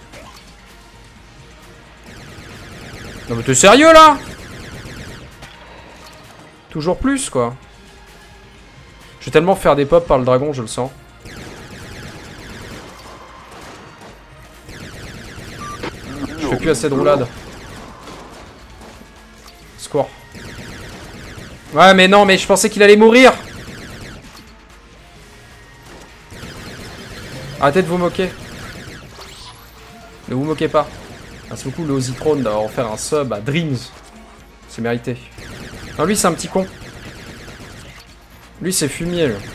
Non, mais t'es sérieux, là? Toujours plus, quoi. Je vais tellement faire des pops par le dragon, je le sens. Je fais plus assez de roulade. Score. Ouais, mais non, mais je pensais qu'il allait mourir. Arrêtez de vous moquer. Ne vous moquez pas. Merci beaucoup, le Ozitron, d'avoir offert un sub à Dreams. C'est mérité. Non, lui, c'est un petit con. Lui, c'est fumier, lui.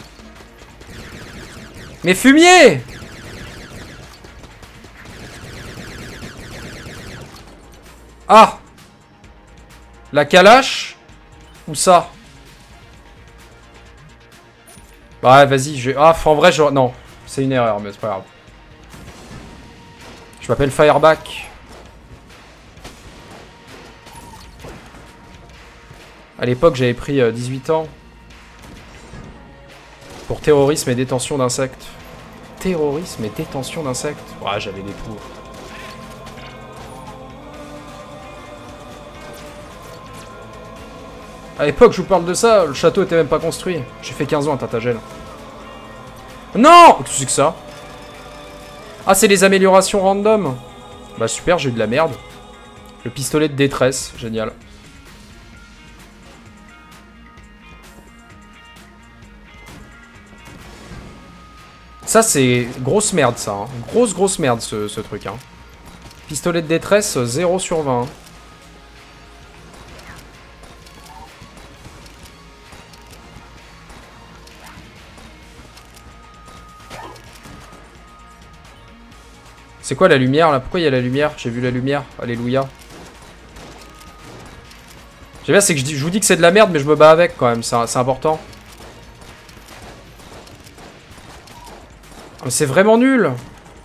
Mais fumier! Ah! La calache? Ou ça? Ouais, vas-y, je vais... Ah, en vrai, je... Non, c'est une erreur, mais c'est pas grave. Je m'appelle Fireback. À l'époque, j'avais pris 18 ans. Pour terrorisme et détention d'insectes. Terrorisme et détention d'insectes. Ouais, j'avais des poux. À l'époque, je vous parle de ça, le château était même pas construit. J'ai fait 15 ans à Tatagel. Non! Qu'est-ce que c'est que ça? Ah, c'est les améliorations random. Bah super, j'ai eu de la merde. Le pistolet de détresse, génial. Ça, c'est grosse merde, ça. Hein. Grosse merde, ce truc. Hein. Pistolet de détresse, 0 sur 20. C'est quoi la lumière, là? Pourquoi il y a la lumière? J'ai vu la lumière. Alléluia. J'aime bien, c'est que je vous dis que c'est de la merde, mais je me bats avec, quand même. C'est important. Mais c'est vraiment nul.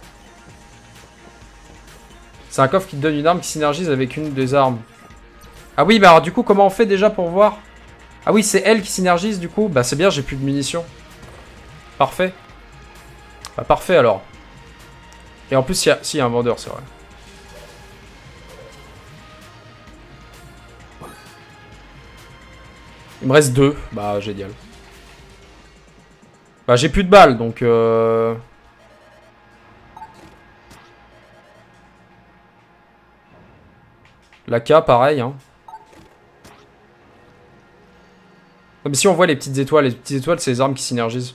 C'est un coffre qui te donne une arme qui synergise avec une des armes. Ah oui, bah alors du coup, comment on fait déjà pour voir? Ah oui, c'est elle qui synergise du coup. Bah c'est bien, j'ai plus de munitions. Parfait. Bah parfait alors. Et en plus, il y a... Si, il y a un vendeur, c'est vrai. Il me reste 2. Bah génial. Bah j'ai plus de balles, donc... L'AK, pareil, hein. Mais si on voit les petites étoiles c'est les armes qui synergisent.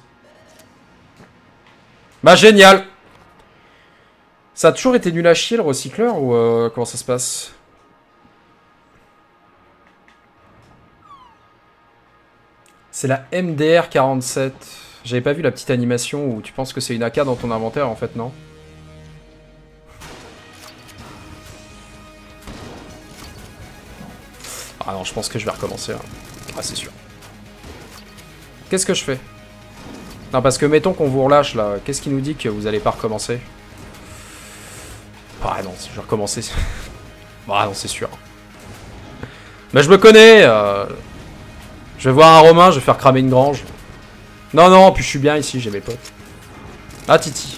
Bah génial. Ça a toujours été nul à chier le recycleur ou comment ça se passe? C'est la MDR 47. J'avais pas vu la petite animation où tu penses que c'est une AK dans ton inventaire en fait, non? Ah non, je pense que je vais recommencer là. Ah c'est sûr. Qu'est-ce que je fais? Non, parce que mettons qu'on vous relâche là, qu'est-ce qui nous dit que vous allez pas recommencer? Ah non, je vais recommencer. Ah non, c'est sûr. Mais je me connais Je vais voir un Romain, je vais faire cramer une grange. Non, non, puis je suis bien ici, j'ai mes potes. Ah, Titi.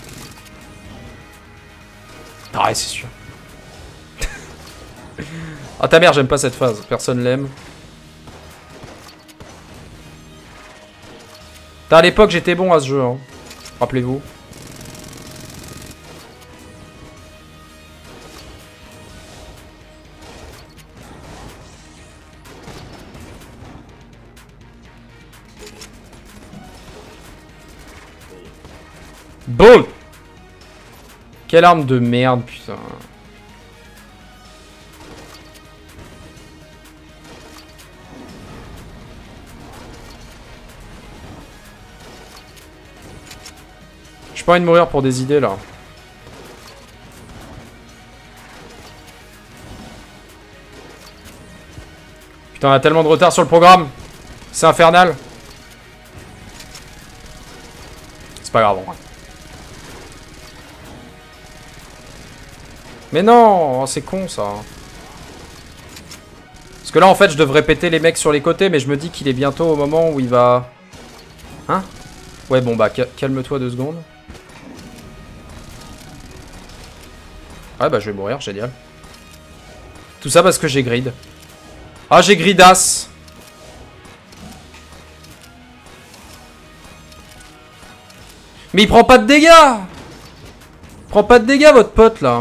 Ah ouais, c'est sûr. Ah ta mère, j'aime pas cette phase, personne l'aime. À l'époque, j'étais bon à ce jeu, hein. Rappelez-vous. Boom! Quelle arme de merde, putain. J'ai pas envie de mourir pour des idées, là. Putain, on a tellement de retard sur le programme. C'est infernal. C'est pas grave, en vrai. Mais non, oh, c'est con ça. Parce que là en fait je devrais péter les mecs sur les côtés, mais je me dis qu'il est bientôt au moment où il va... Hein? Ouais bon bah calme-toi 2 secondes. Ouais bah je vais mourir, génial. Tout ça parce que j'ai grid. Ah j'ai gridasse. Mais il prend pas de dégâts. Il prend pas de dégâts votre pote là.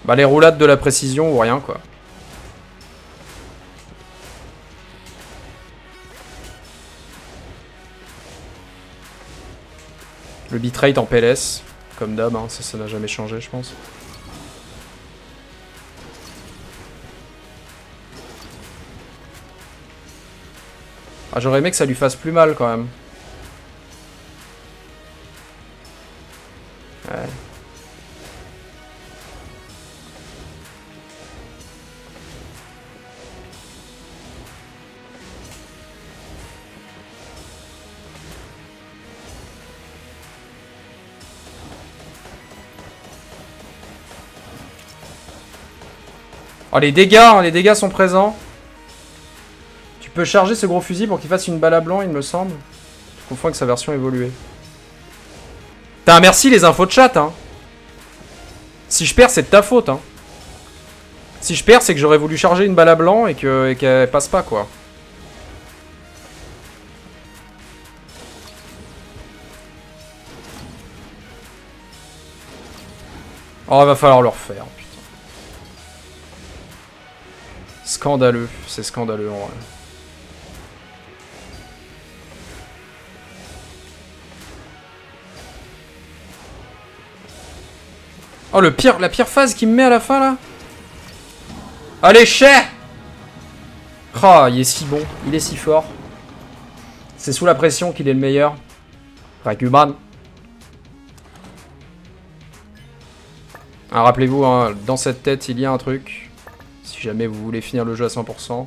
Bah les roulades de la précision ou rien quoi. Le bitrate en PLS, comme d'hab, hein, ça n'a jamais changé je pense. Ah, j'aurais aimé que ça lui fasse plus mal quand même. Ouais. Oh les dégâts sont présents. Tu peux charger ce gros fusil pour qu'il fasse une balle à blanc il me semble. Je confonds avec sa version évoluée. Putain merci les infos de chat hein. Si je perds c'est de ta faute hein. Si je perds c'est que j'aurais voulu charger une balle à blanc et qu'elle passe pas quoi. Oh il va falloir le refaire. Scandaleux, c'est scandaleux en vrai. Oh la pire phase qu'il me met à la fin là. Allez chais. Oh il est si bon, il est si fort. C'est sous la pression qu'il est le meilleur. Rakuman. Ah, rappelez-vous, hein, dans cette tête il y a un truc. Si jamais vous voulez finir le jeu à 100%.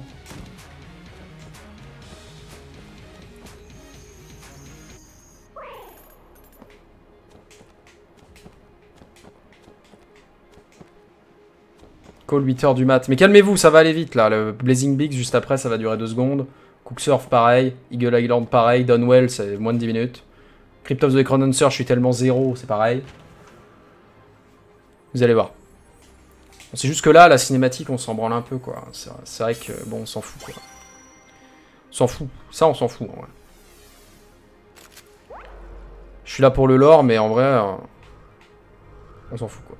Call 8h du mat. Mais calmez-vous, ça va aller vite là. Le Blazing Bigs juste après, ça va durer 2 secondes. Cooksurf pareil. Eagle Island pareil. Dunwell, c'est moins de 10 minutes. Crypt of the Necrodancer, je suis tellement zéro, c'est pareil. Vous allez voir. C'est juste que là, la cinématique, on s'en branle un peu, quoi. C'est vrai que, bon, on s'en fout, quoi. On s'en fout. Ça, on s'en fout, en vrai. Je suis là pour le lore, mais en vrai, on s'en fout, quoi.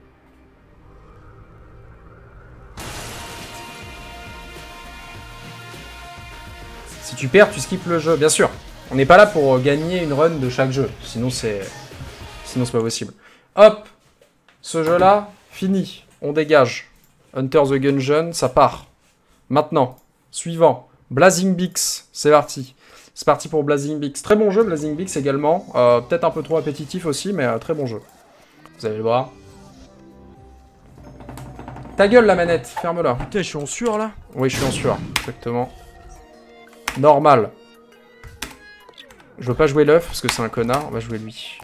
Si tu perds, tu skippes le jeu, bien sûr. On n'est pas là pour gagner une run de chaque jeu. Sinon, c'est pas possible. Hop. Ce jeu-là, fini. On dégage. Hunter the Gungeon, ça part. Maintenant, suivant. Blazing Bigs, c'est parti. C'est parti pour Blazing Bigs. Très bon jeu, Blazing Bigs également. Peut-être un peu trop répétitif aussi, mais très bon jeu. Vous allez le voir. Ta gueule, la manette, ferme-la.
Putain, je suis en sueur, là.
Oui, je suis en sueur, exactement. Normal. Je veux pas jouer l'œuf, parce que c'est un connard. On va jouer lui.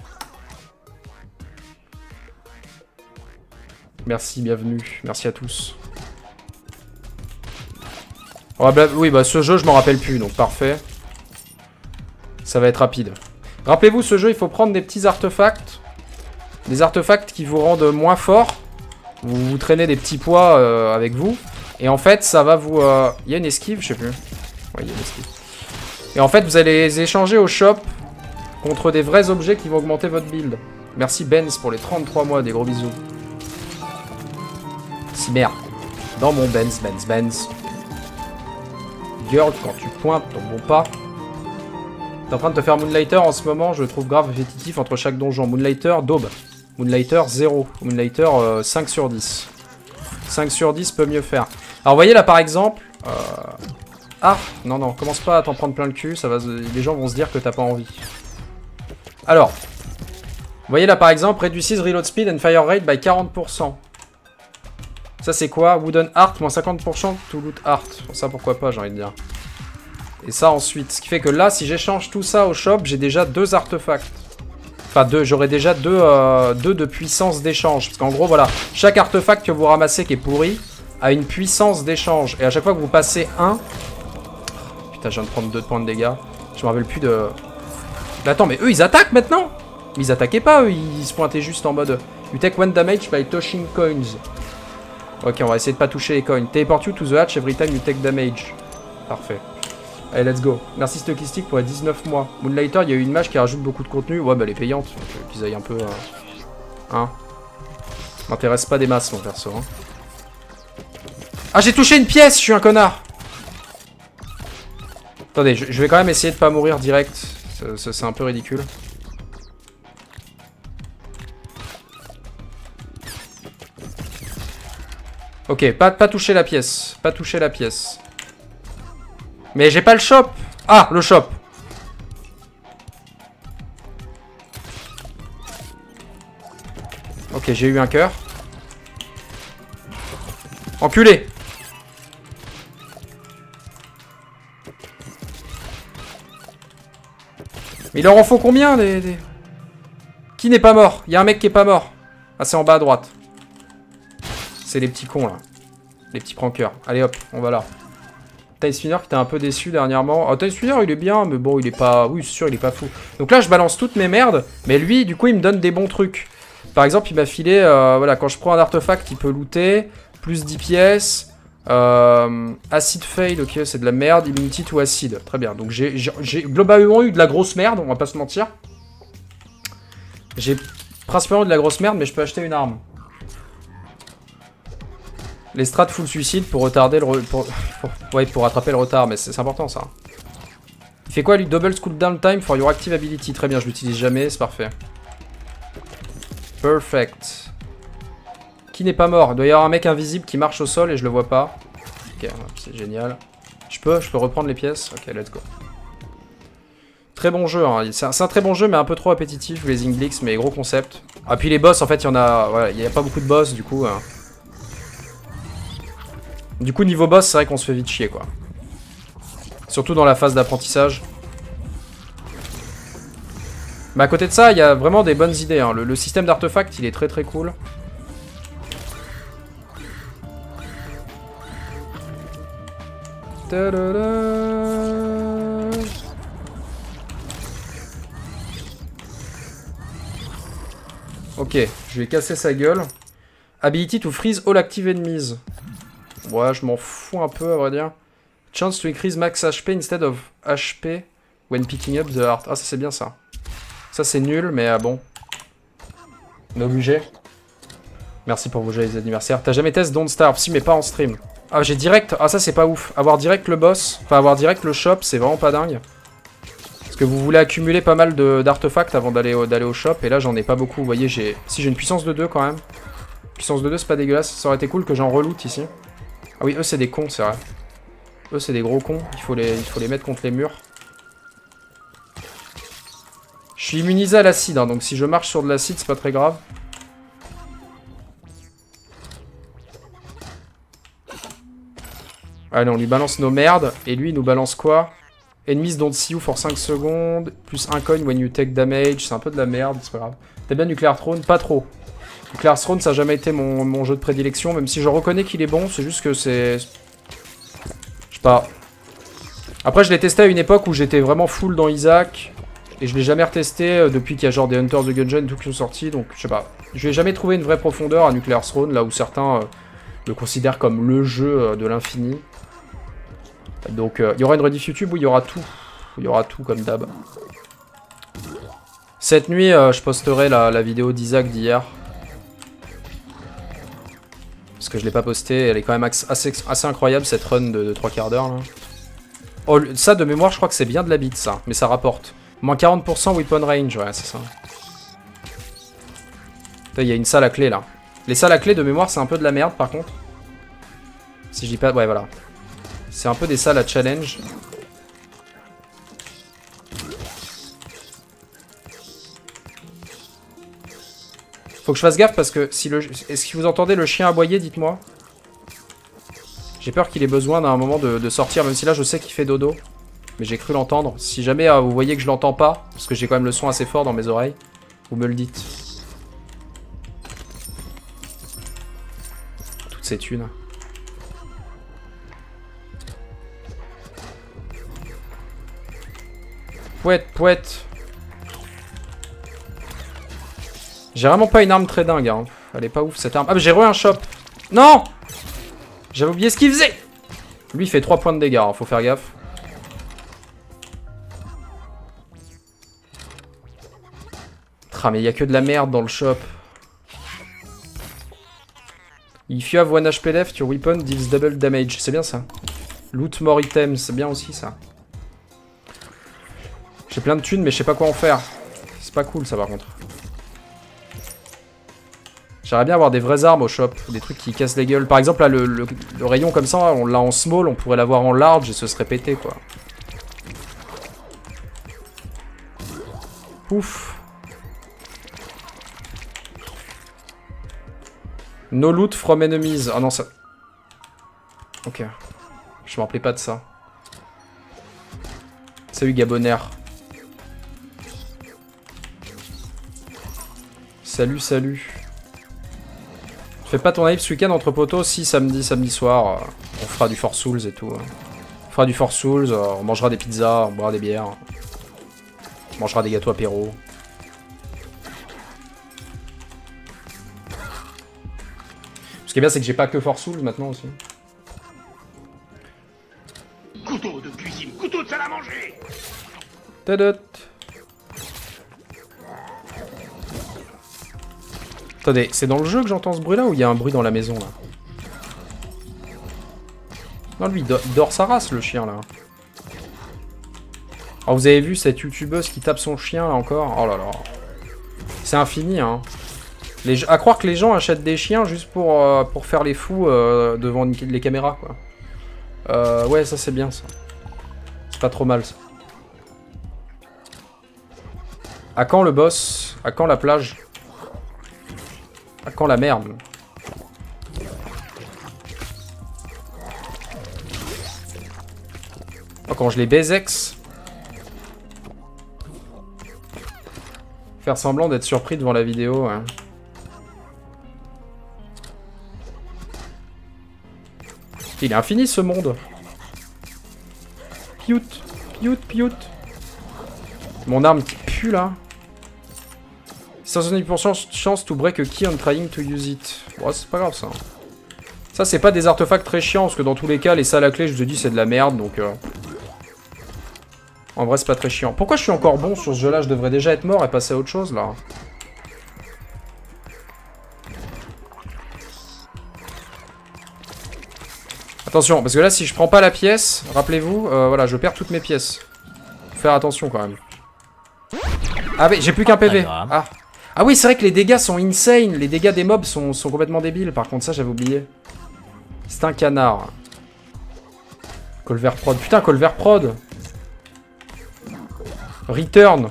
Merci, bienvenue. Merci à tous. Oh, oui, bah ce jeu, je m'en rappelle plus, donc parfait. Ça va être rapide. Rappelez-vous, ce jeu, il faut prendre des petits artefacts. Des artefacts qui vous rendent moins fort. Vous traînez des petits poids avec vous. Et en fait, ça va vous... Il y a une esquive, je sais plus. Ouais, il y a une esquive. Et en fait, vous allez les échanger au shop contre des vrais objets qui vont augmenter votre build. Merci Benz pour les 33 mois, des gros bisous. Cyber. Dans mon Benz. Girl, quand tu pointes ton bon pas. T'es en train de te faire Moonlighter en ce moment, je le trouve grave répétitif entre chaque donjon. Moonlighter, daube. Moonlighter, 0. Moonlighter, 5 sur 10. 5 sur 10 peut mieux faire. Alors, vous voyez là, par exemple... Ah, non, commence pas à t'en prendre plein le cul, ça va, les gens vont se dire que t'as pas envie. Alors, vous voyez là, par exemple, reduces reload speed and fire rate by 40%. Ça, c'est quoi? Wooden Heart, moins 50% to loot Heart. Ça, pourquoi pas, j'ai envie de dire. Et ça, ensuite. Ce qui fait que là, si j'échange tout ça au shop, j'ai déjà 2 artefacts. Enfin, j'aurai déjà 2 de puissance d'échange. Parce qu'en gros, voilà, chaque artefact que vous ramassez qui est pourri a une puissance d'échange. Et à chaque fois que vous passez un... Putain, je viens de prendre 2 points de dégâts. Je me rappelle plus de... Mais attends, mais eux, ils attaquent maintenant? Mais ils attaquaient pas, eux. Ils se pointaient juste en mode... You take 1 damage by touching coins. Ok, on va essayer de pas toucher les coins. Teleport you to the hatch every time you take damage. Parfait. Allez, let's go. Merci Stockistic pour les 19 mois. Moonlighter, il y a eu une mage qui rajoute beaucoup de contenu. Ouais, bah elle est payante. Qu'ils aillent un peu... Hein. M'intéresse pas des masses, mon perso. Hein. Ah, j'ai touché une pièce, je suis un connard. Attendez, je vais quand même essayer de pas mourir direct. C'est un peu ridicule. Ok, pas toucher la pièce. Pas toucher la pièce. Mais j'ai pas le shop. Ah, le shop. Ok, j'ai eu un cœur. Enculé. Mais il leur en faut combien des... Qui n'est pas mort? Il y a un mec qui est pas mort. Ah, c'est en bas à droite. C'est les petits cons, là. Les petits prankeurs. Allez, hop, on va là. Time Spinner qui t'a un peu déçu dernièrement. Oh, Time Spinner, il est bien, mais bon, il est pas... Oui, c'est sûr, il est pas fou. Donc là, je balance toutes mes merdes, mais lui, du coup, il me donne des bons trucs. Par exemple, il m'a filé... voilà, quand je prends un artefact, il peut looter. Plus 10 pièces. Acid Fade, ok, c'est de la merde. Immunity to Acid. Très bien. Donc j'ai globalement eu de la grosse merde, on va pas se mentir. J'ai principalement de la grosse merde, mais je peux acheter une arme. Les strats full suicide pour retarder le... pour rattraper le retard, mais c'est important ça. Il fait quoi lui? Double cooldown time for your active ability. Très bien, je l'utilise jamais, c'est parfait. Perfect. Qui n'est pas mort? Il doit y avoir un mec invisible qui marche au sol et je le vois pas. Ok, c'est génial. Je peux reprendre les pièces? Ok, let's go. Très bon jeu, hein. C'est un très bon jeu, mais un peu trop répétitif, les Blix, mais gros concept. Ah, puis les boss, en fait, il y en a... Voilà, il n'y a pas beaucoup de boss, du coup... Du coup, niveau boss, c'est vrai qu'on se fait vite chier, quoi. Surtout dans la phase d'apprentissage. Mais à côté de ça, il y a vraiment des bonnes idées, hein. Le système d'artefacts, il est très très cool. Ok, je vais casser sa gueule. Ability to freeze all active enemies. Ouais, je m'en fous un peu, à vrai dire. Chance to increase max HP instead of HP when picking up the heart. Ah, ça c'est bien ça. Ça c'est nul, mais bon. On est obligé. Merci pour vos joyeux anniversaires. T'as jamais testé Don't Starve? Si, mais pas en stream. Ah, j'ai direct... Ah, ça c'est pas ouf. Avoir direct le boss, enfin avoir direct le shop, c'est vraiment pas dingue. Parce que vous voulez accumuler pas mal d'artefacts avant d'aller au shop. Et là, j'en ai pas beaucoup. Vous voyez, j'ai... Si, j'ai une puissance de 2 quand même. Puissance de 2, c'est pas dégueulasse. Ça aurait été cool que j'en reloot ici. Ah oui, eux, c'est des cons, c'est vrai. Eux, c'est des gros cons. Il faut les mettre contre les murs. Je suis immunisé à l'acide, hein, donc si je marche sur de l'acide, c'est pas très grave. Allez, on lui balance nos merdes. Et lui, il nous balance quoi? Enemies don't see you for 5 secondes. Plus 1 coin when you take damage. C'est un peu de la merde, c'est pas grave. T'as bien Nuclear Throne? Pas trop. Nuclear Throne, ça n'a jamais été mon jeu de prédilection. Même si je reconnais qu'il est bon, c'est juste que c'est... Je sais pas. Après, je l'ai testé à une époque où j'étais vraiment full dans Isaac. Et je l'ai jamais retesté depuis qu'il y a genre des Hunters de Gungeon et tout qui sont sortis. Donc, je sais pas. Je n'ai jamais trouvé une vraie profondeur à Nuclear Throne, là où certains le considèrent comme le jeu de l'infini. Donc, il y aura une rediff YouTube où il y aura tout. Il y aura tout comme d'hab. Cette nuit, je posterai la vidéo d'Isaac d'hier. Parce que je l'ai pas postée. Elle est quand même assez incroyable, cette run de 3 quarts d'heure. Oh, ça, de mémoire, je crois que c'est bien de la bite, ça. Mais ça rapporte. Moins 40% weapon range, ouais, c'est ça. Il y a une salle à clé, là. Les salles à clé, de mémoire, c'est un peu de la merde, par contre. Si je dis pas... Ouais, voilà. C'est un peu des salles à challenge. Faut que je fasse gaffe parce que si le... Est-ce que vous entendez le chien aboyer, dites-moi? J'ai peur qu'il ait besoin d'un moment de sortir, même si là je sais qu'il fait dodo. Mais j'ai cru l'entendre. Si jamais vous voyez que je l'entends pas, parce que j'ai quand même le son assez fort dans mes oreilles, vous me le dites. Toutes ces thunes. Pouette, pouette. J'ai vraiment pas une arme très dingue, hein. Elle est pas ouf cette arme. Ah, mais j'ai re un shop. Non! J'avais oublié ce qu'il faisait. Lui, il fait 3 points de dégâts, hein. Faut faire gaffe. Ah, mais il y a que de la merde dans le shop.
If you have 1 HP left, your weapon deals double damage. C'est bien ça. Loot more items, c'est bien aussi ça. J'ai plein de thunes, mais je sais pas quoi en faire. C'est pas cool ça par contre. J'aimerais bien avoir des vraies armes au shop, des trucs qui cassent les gueules. Par exemple, là, le rayon comme ça, on l'a en small, on pourrait l'avoir en large et ce serait pété, quoi. Ouf. No loot from enemies. Ah non, ça... Ok. Je m'en rappelais pas de ça. Salut Gabonaire. Salut, salut. Fais pas ton live ce week-end entre potos. Si, samedi soir, on fera du Force Souls et tout. On fera du Force Souls, on mangera des pizzas, on boira des bières. On mangera des gâteaux apéro. Ce qui est bien, c'est que j'ai pas que Force Souls maintenant aussi.
Couteau de cuisine, couteau de salle à manger.
Tadot. Attendez, c'est dans le jeu que j'entends ce bruit là ou il y a un bruit dans la maison là? Non, lui, il dort sa race le chien là. Alors vous avez vu cette youtubeuse qui tape son chien là encore? Oh là là. C'est infini hein. À croire que les gens achètent des chiens juste pour faire les fous devant les caméras quoi. Ouais, ça c'est bien ça. C'est pas trop mal ça. À quand le boss? À quand la plage? À quand la merde? Oh, quand je les baisex. Faire semblant d'être surpris devant la vidéo. Hein. Il est infini ce monde. Piout, piout, piout. Mon arme qui pue là. 70% chance to break a key on trying to use it. Bon, c'est pas grave ça. Ça, c'est pas des artefacts très chiants, parce que dans tous les cas, les salles à clé, je te dis, c'est de la merde, donc... En vrai, c'est pas très chiant. Pourquoi je suis encore bon sur ce jeu-là? Je devrais déjà être mort et passer à autre chose, là. Attention, parce que là, si je prends pas la pièce, rappelez-vous, voilà, je perds toutes mes pièces. Faut faire attention, quand même. Ah oui, j'ai plus qu'un PV. Ah. Ah oui, c'est vrai que les dégâts sont insane. Les dégâts des mobs sont complètement débiles. Par contre, ça, j'avais oublié. C'est un canard. Colver Prod. Putain, Colver Prod. Return.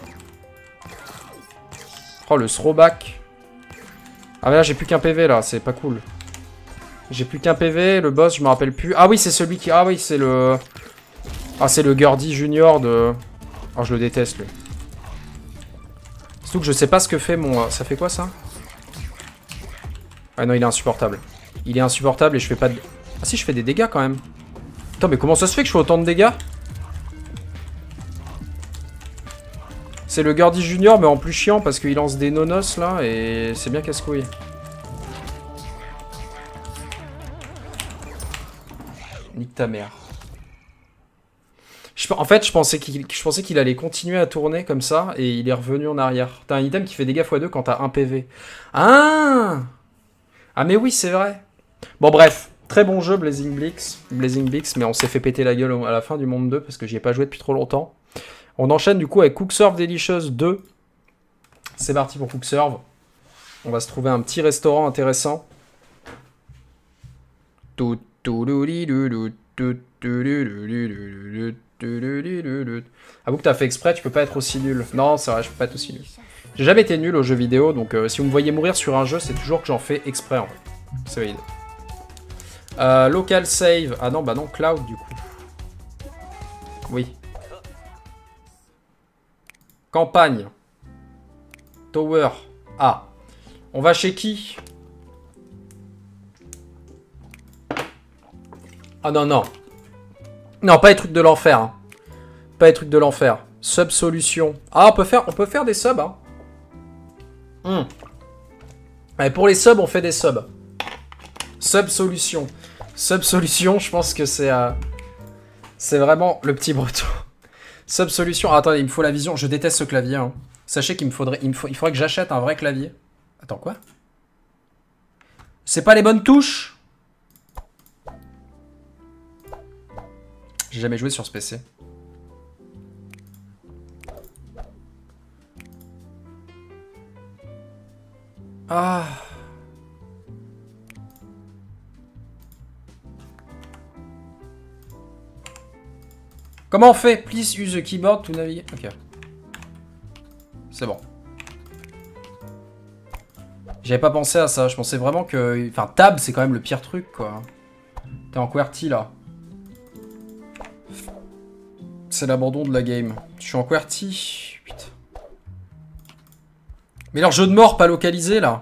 Oh, le throwback. Ah mais là, j'ai plus qu'un PV, là. C'est pas cool. J'ai plus qu'un PV. Le boss, je me rappelle plus. Ah oui, c'est celui qui... Ah oui, c'est le... Ah, c'est le Gurdy Junior de... Oh, je le déteste, lui. Surtout que je sais pas ce que fait mon... Ça fait quoi, ça? Ah non, il est insupportable. Il est insupportable et je fais pas de... Ah si, je fais des dégâts, quand même. Attends, mais comment ça se fait que je fais autant de dégâts? C'est le Gurdy Junior, mais en plus chiant, parce qu'il lance des nonos, là, et c'est bien casse-couille. Nique ta mère. En fait, je pensais qu'il allait continuer à tourner comme ça, et il est revenu en arrière. T'as un item qui fait dégâts x2 quand t'as 1 PV. Ah! Ah mais oui, c'est vrai. Bon bref, très bon jeu Blazing Blix, mais on s'est fait péter la gueule à la fin du monde 2, parce que j'y ai pas joué depuis trop longtemps. On enchaîne du coup avec Cookserve Delicious 2. C'est parti pour Cookserve. On va se trouver un petit restaurant intéressant. Avoue que t'as fait exprès, tu peux pas être aussi nul. Non, c'est vrai, je peux pas être aussi nul. J'ai jamais été nul aux jeux vidéo, donc si vous me voyez mourir sur un jeu, c'est toujours que j'en fais exprès en fait. C'est valide. Local save. Ah non, bah non, cloud du coup. Oui. Campagne. Tower. Ah. On va chez qui? Ah non, non. Non, pas les trucs de l'enfer. Hein. Pas les trucs de l'enfer. Sub solution. Ah, on peut faire des subs. Hein. Allez, pour les subs, on fait des subs. Sub solution. Sub solution, je pense que c'est vraiment le petit breton. Sub solution. Ah, attendez, il me faut la vision. Je déteste ce clavier. Hein. Sachez qu'il il faudrait que j'achète un vrai clavier. Attends, quoi? C'est pas les bonnes touches. J'ai jamais joué sur ce PC. Ah. Comment on fait? Please use the keyboard to navigate. Ok. C'est bon. J'avais pas pensé à ça. Je pensais vraiment que... Enfin, tab, c'est quand même le pire truc, quoi. T'es en QWERTY, là. C'est l'abandon de la game. Je suis en QWERTY. Putain. Mais leur jeu de mort pas localisé, là.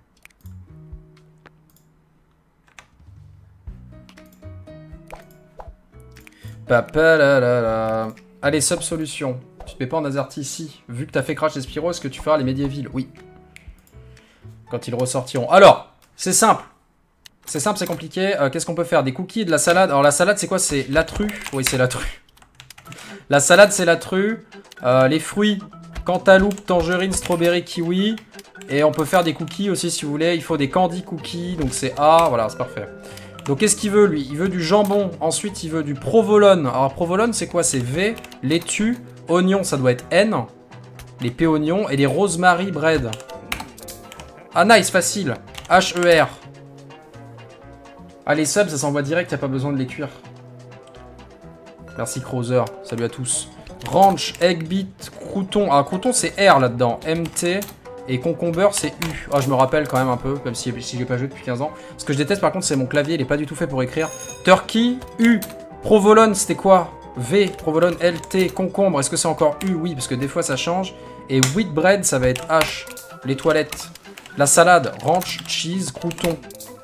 Papa la la la. Allez, sub solution. Tu te mets pas en AZERTY ici. Vu que t'as fait crash des Spyro, est-ce que tu feras les Medieval? Oui. Quand ils ressortiront. Alors, c'est simple. C'est simple, c'est compliqué. Qu'est-ce qu'on peut faire? Des cookies et de la salade. Alors la salade, c'est quoi? C'est latru. Oui, c'est latru. La salade, c'est latru. Les fruits, cantaloupe, tangerine, strawberry, kiwi. Et on peut faire des cookies aussi si vous voulez. Il faut des candy cookies. Donc c'est A. Voilà, c'est parfait. Donc qu'est-ce qu'il veut lui? Il veut du jambon. Ensuite, il veut du provolone. Alors provolone, c'est quoi? C'est V. Laitue. Oignon, ça doit être N. Les oignons. Et les rosemary bread. Ah nice, facile. H-E-R. Ah les subs, ça s'envoie direct, y a pas besoin de les cuire. Merci Crowser, salut à tous. Ranch, egg beat, crouton. Ah crouton c'est R là-dedans. MT et concombre c'est U. Ah je me rappelle quand même un peu, même si j'ai pas joué depuis 15 ans. Ce que je déteste par contre c'est mon clavier, il est pas du tout fait pour écrire. Turkey, U. Provolone c'était quoi? V. Provolone, LT. Concombre, est-ce que c'est encore U? Oui, parce que des fois ça change. Et wheat bread ça va être H. Les toilettes. La salade, ranch, cheese, crouton.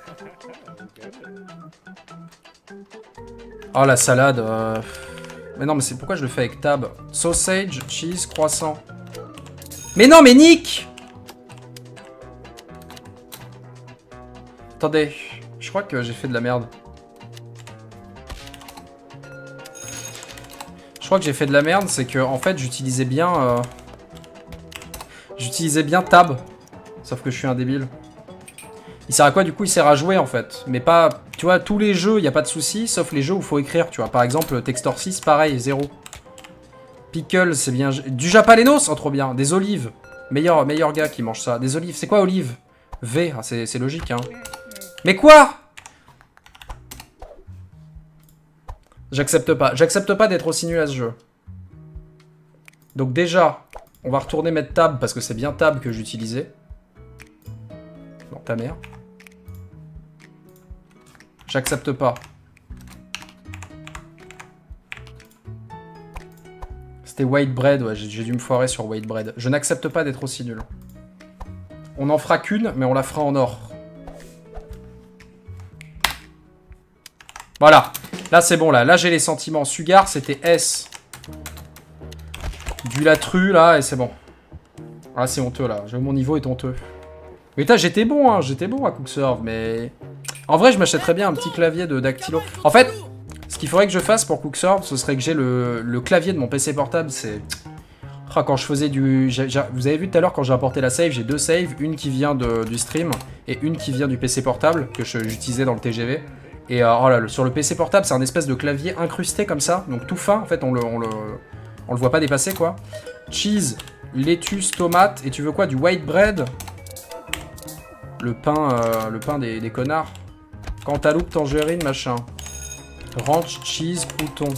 Oh la salade. Mais non, mais c'est pourquoi je le fais avec tab. Sausage, cheese, croissant. Mais non, mais Nick! Attendez, je crois que j'ai fait de la merde. Je crois que j'ai fait de la merde, c'est que en fait j'utilisais bien... J'utilisais bien tab. Sauf que je suis un débile. Il sert à quoi du coup? Il sert à jouer en fait. Mais pas... Tu vois, tous les jeux, il n'y a pas de souci, sauf les jeux où il faut écrire, tu vois. Par exemple, Textor 6, pareil, 0. Pickle, c'est bien... Du Japalenos, oh trop bien. Des olives. Meilleur gars qui mange ça. Des olives, c'est quoi olive? V, ah, c'est logique, hein. Mais quoi? J'accepte pas. J'accepte pas d'être aussi nul à ce jeu. Donc déjà, on va retourner mettre tab, parce que c'est bien tab que j'utilisais. Non, ta mère. J'accepte pas. C'était white bread, ouais, j'ai dû me foirer sur white bread. Je n'accepte pas d'être aussi nul. On en fera qu'une, mais on la fera en or. Voilà. Là, c'est bon, là. Là, j'ai les sentiments. Sugar, c'était S. Du latru, là, et c'est bon. Ah, c'est honteux, là. Mon niveau est honteux. Mais j'étais bon, hein. J'étais bon à Cookserve, mais... En vrai, je m'achèterais bien un petit clavier de dactylo. En fait, ce qu'il faudrait que je fasse pour Cookserve, ce serait que j'ai le clavier de mon PC portable. C'est... Ah, quand je faisais du... Vous avez vu tout à l'heure, quand j'ai apporté la save, j'ai deux saves. Une qui vient du stream et une qui vient du PC portable, que j'utilisais dans le TGV. Et oh là, sur le PC portable, c'est un espèce de clavier incrusté comme ça. Donc tout fin, en fait, on le voit pas dépasser, quoi. Cheese, lettuce, tomate. Et tu veux quoi? Du white bread? Le pain des connards. Cantaloupe, tangerine, machin. Ranch, cheese, crouton.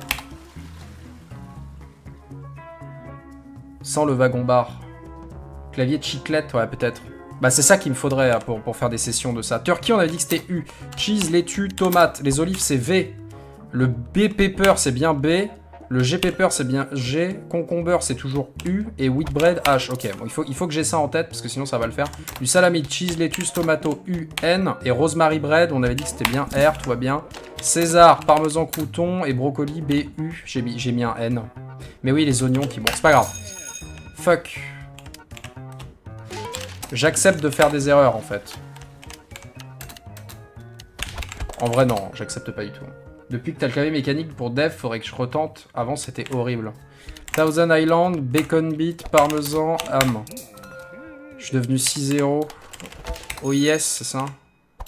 Sans le wagon bar. Clavier de chiclette, ouais, peut-être. Bah, c'est ça qu'il me faudrait pour faire des sessions de ça. Turkey, on avait dit que c'était U. Cheese, laitue, tomate. Les olives, c'est V. Le B pepper, c'est bien B. Le G pepper, c'est bien G. Concombre, c'est toujours U. Et wheat bread, H. Ok, bon, il faut que j'ai ça en tête, parce que sinon, ça va le faire. Du salami, cheese, lettuce, tomato, U, N. Et rosemary bread, on avait dit que c'était bien R, tout va bien. César, parmesan, crouton. Et brocoli, B, U. J'ai mis un N. Mais oui, les oignons qui... Bon, c'est pas grave. Fuck. J'accepte de faire des erreurs, en fait. En vrai, non, j'accepte pas du tout. Depuis que t'as le clavier mécanique pour dev, faudrait que je retente. Avant, c'était horrible. Thousand Island, bacon beat, parmesan, ham. Je suis devenu 6-0. OIS, c'est ça?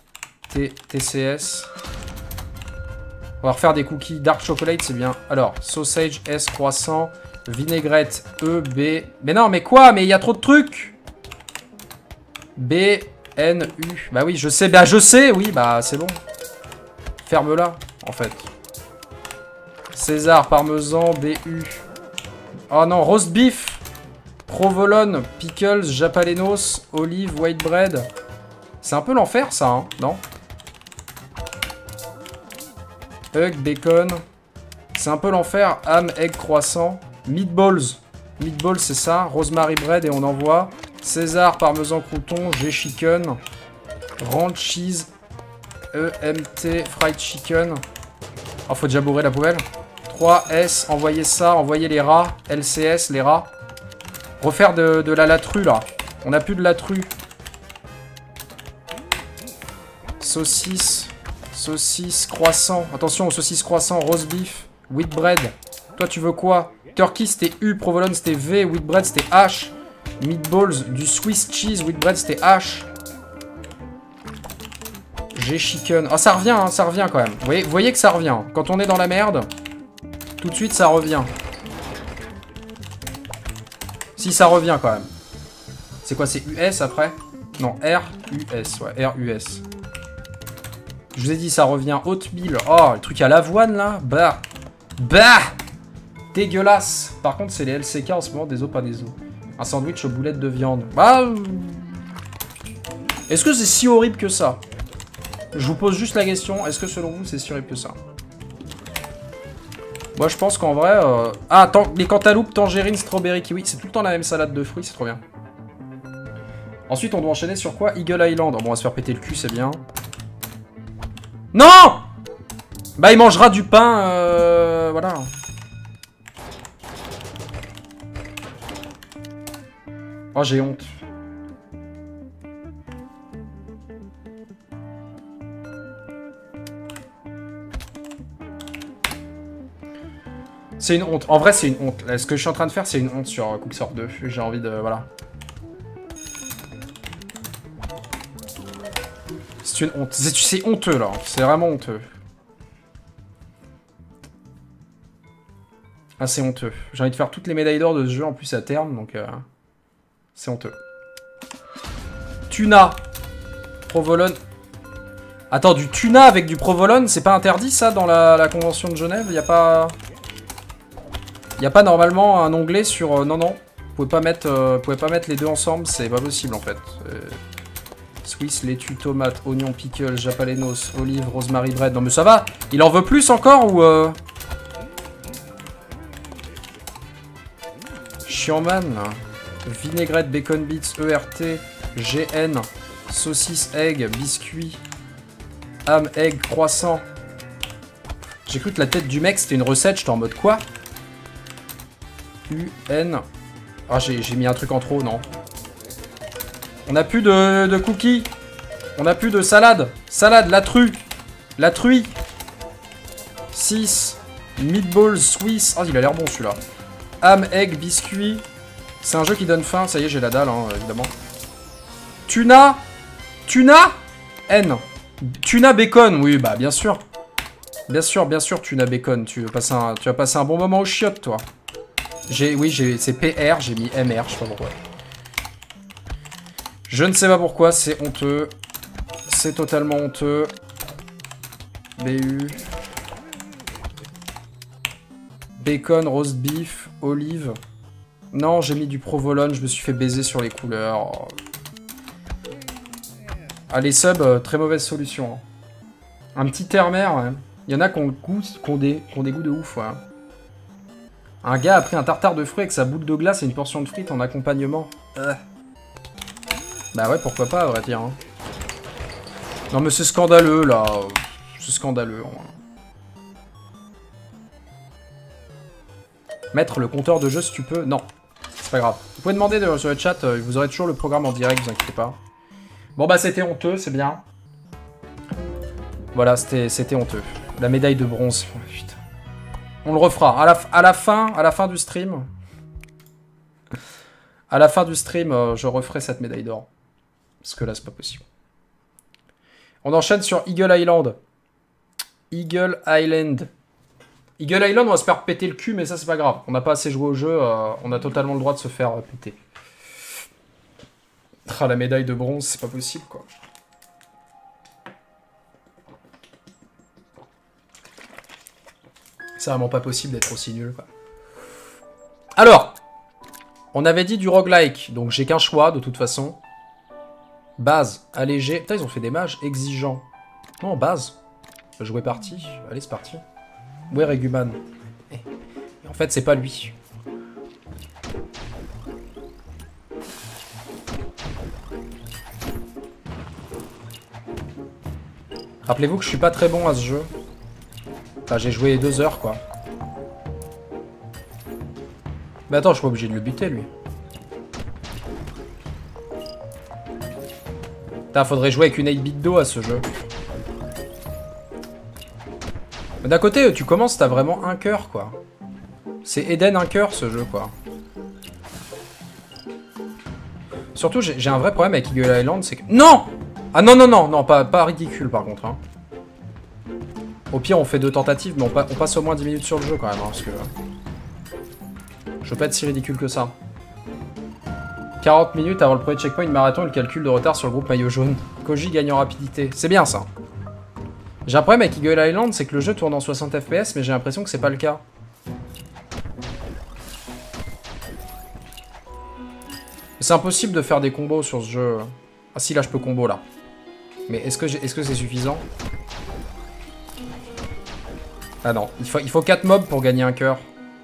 TCS. On va refaire des cookies. Dark chocolate, c'est bien. Alors, sausage, S, croissant, vinaigrette, E, B. Mais non, mais quoi? Mais il y a trop de trucs. B, N, U. Bah oui, je sais. Bah je sais, oui, bah c'est bon. Ferme-la, en fait. César, parmesan, BU. Oh non, roast beef. Provolone, pickles, japalenos, olive, white bread. C'est un peu l'enfer, ça, hein, non? Egg, bacon. C'est un peu l'enfer. Ham, egg, croissant. Meatballs. Meatballs, c'est ça. Rosemary bread et on envoie. César, parmesan, crouton. G, chicken. Ranch, cheese. EMT, fried chicken. Oh, faut déjà bourrer la poubelle. 3S, envoyer ça. Envoyer les rats. LCS, les rats. Refaire de la latrue, là. On a plus de latrue. Saucisse. Saucisse, croissant. Attention aux saucisses croissant, roast beef, wheat bread. Toi, tu veux quoi? Turkey, c'était U, provolone, c'était V, wheat bread, c'était H. Meatballs, du Swiss cheese, wheat bread, c'était H. G chicken. Ah, ça revient quand même. Vous voyez que ça revient. Quand on est dans la merde, tout de suite, ça revient. Si, ça revient quand même. C'est quoi, c'est US après? Non, R-U-S, ouais, R-U-S. Je vous ai dit, ça revient. Oatmeal. Oh, le truc à l'avoine, là. Bah. Bah. Dégueulasse. Par contre, c'est les LCK en ce moment. Des os, pas des os. Un sandwich aux boulettes de viande. Bah. Est-ce que c'est si horrible que ça? Je vous pose juste la question. Est-ce que selon vous, c'est si horrible que ça? Moi, je pense qu'en vrai... Ah, les cantaloupes, tangerines, strawberry, kiwi. C'est tout le temps la même salade de fruits. C'est trop bien. Ensuite, on doit enchaîner sur quoi? Eagle Island. Bon, on va se faire péter le cul, c'est bien. Non! Bah, il mangera du pain, voilà. Oh, j'ai honte. C'est une honte. En vrai, c'est une honte. Ce que je suis en train de faire, c'est une honte sur Cooksort 2. J'ai envie de... Voilà. C'est une honte. C'est honteux, là. C'est vraiment honteux. Ah, c'est honteux. J'ai envie de faire toutes les médailles d'or de ce jeu, en plus, à terme, donc... c'est honteux. Tuna. Provolone. Attends, du tuna avec du provolone, c'est pas interdit, ça, dans la Convention de Genève? Y a pas normalement un onglet sur... non, non. Vous pouvez pas mettre les deux ensemble, c'est pas possible, en fait. Swiss, laitue, tomate, oignon, pickle, japalenos, olive, rosemary bread. Non mais ça va. Il en veut plus encore ou Chianman. Vinaigrette, bacon bits, ERT, GN, saucisse, egg, biscuit, ham, egg, croissant. J'ai cru que la tête du mec c'était une recette, j'étais en mode quoi? UN. Ah, j'ai mis un truc en trop, non. On a plus de cookies. On a plus de salade. Salade, la true. La truie. 6. Meatballs, Swiss. Ah, il a l'air bon celui-là. Ham, egg, biscuit. C'est un jeu qui donne faim. Ça y est, j'ai la dalle, hein, évidemment. Tuna. Tuna. N. Tuna bacon. Oui, bah, bien sûr. Bien sûr, tuna bacon. Tu vas passer un bon moment au chiottes, toi. Oui, c'est PR. J'ai mis MR. Je sais pas pourquoi. Je ne sais pas pourquoi, c'est honteux. C'est totalement honteux. BU. Bacon, roast beef, olive. Non, j'ai mis du provolone, je me suis fait baiser sur les couleurs. Ah, les subs, très mauvaise solution. Hein. Un petit terre-mer, ouais. Il y en a qui ont des goûts de ouf, ouais. Un gars a pris un tartare de fruits avec sa boule de glace et une portion de frites en accompagnement. Bah ouais, pourquoi pas, à vrai dire. Hein. Non mais c'est scandaleux, là. C'est scandaleux. Hein. Mettre le compteur de jeu si tu peux. Non, c'est pas grave. Vous pouvez demander sur le chat, vous aurez toujours le programme en direct, vous inquiétez pas. Bon bah c'était honteux, c'est bien. Voilà, c'était honteux. La médaille de bronze. Oh, putain. On le refera. À la fin du stream. À la fin du stream, je referai cette médaille d'or. Parce que là, c'est pas possible. On enchaîne sur Eagle Island. Eagle Island. Eagle Island, on va se faire péter le cul, mais ça, c'est pas grave. On n'a pas assez joué au jeu, on a totalement le droit de se faire péter. Ah, la médaille de bronze, c'est pas possible, quoi. C'est vraiment pas possible d'être aussi nul, quoi. Alors, on avait dit du roguelike, donc j'ai qu'un choix, de toute façon. Base, allégé. Putain, ils ont fait des mages exigeants. Non, base. Jouer parti. Allez, c'est parti. Où est Reguman? Et en fait, c'est pas lui. Rappelez-vous que je suis pas très bon à ce jeu. Enfin, j'ai joué 2 heures, quoi. Mais attends, je suis pas obligé de le buter, lui. Putain, faudrait jouer avec une 8-bit d'eau à ce jeu. Mais d'un côté, tu commences, t'as vraiment un cœur, quoi. C'est Eden un cœur, ce jeu, quoi. Surtout, j'ai un vrai problème avec Eagle Island, c'est que... Non! Ah non, non, non, non, pas ridicule, par contre, hein. Au pire, on fait 2 tentatives, mais on passe au moins 10 minutes sur le jeu, quand même, hein, parce que... Je veux pas être si ridicule que ça. 40 minutes avant le premier checkpoint marathon et le calcul de retard sur le groupe maillot jaune. Koji gagne en rapidité. C'est bien, ça. J'ai un problème avec Eagle Island, c'est que le jeu tourne en 60 FPS, mais j'ai l'impression que c'est pas le cas. C'est impossible de faire des combos sur ce jeu. Ah si, là, je peux combo, là. Mais est-ce que c'est suffisant? Ah non, il faut 4 mobs pour gagner un cœur.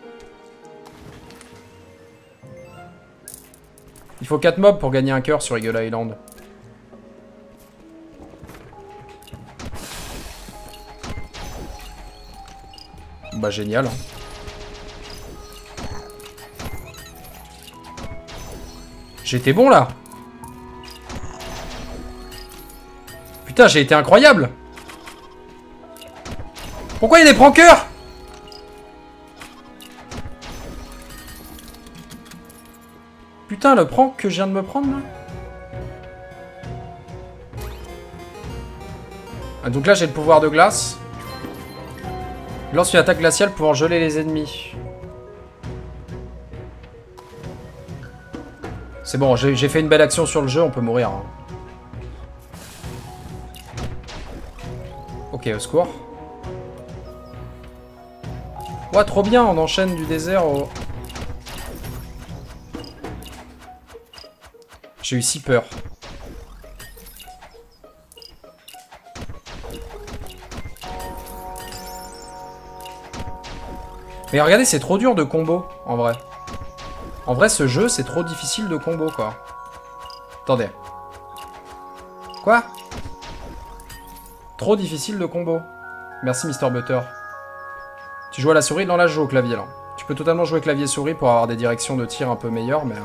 Il faut 4 mobs pour gagner un cœur sur Eagle Island. Bah génial. J'étais bon là. Putain, j'ai été incroyable. Pourquoi il y a des pranqueurs? Putain, le prank que je viens de me prendre là. Ah, donc là, j'ai le pouvoir de glace. Lance une attaque glaciale pouvant geler les ennemis. C'est bon, j'ai fait une belle action sur le jeu, on peut mourir. Hein. Ok, au secours. Ouais, trop bien, on enchaîne du désert au... J'ai eu si peur. Mais regardez, c'est trop dur de combo, en vrai. En vrai, ce jeu, c'est trop difficile de combo, quoi. Attendez. Quoi? Trop difficile de combo. Merci, Mr. Butter. Tu joues à la souris? Non, là, je joue au clavier, là. Tu peux totalement jouer clavier-souris pour avoir des directions de tir un peu meilleures, mais...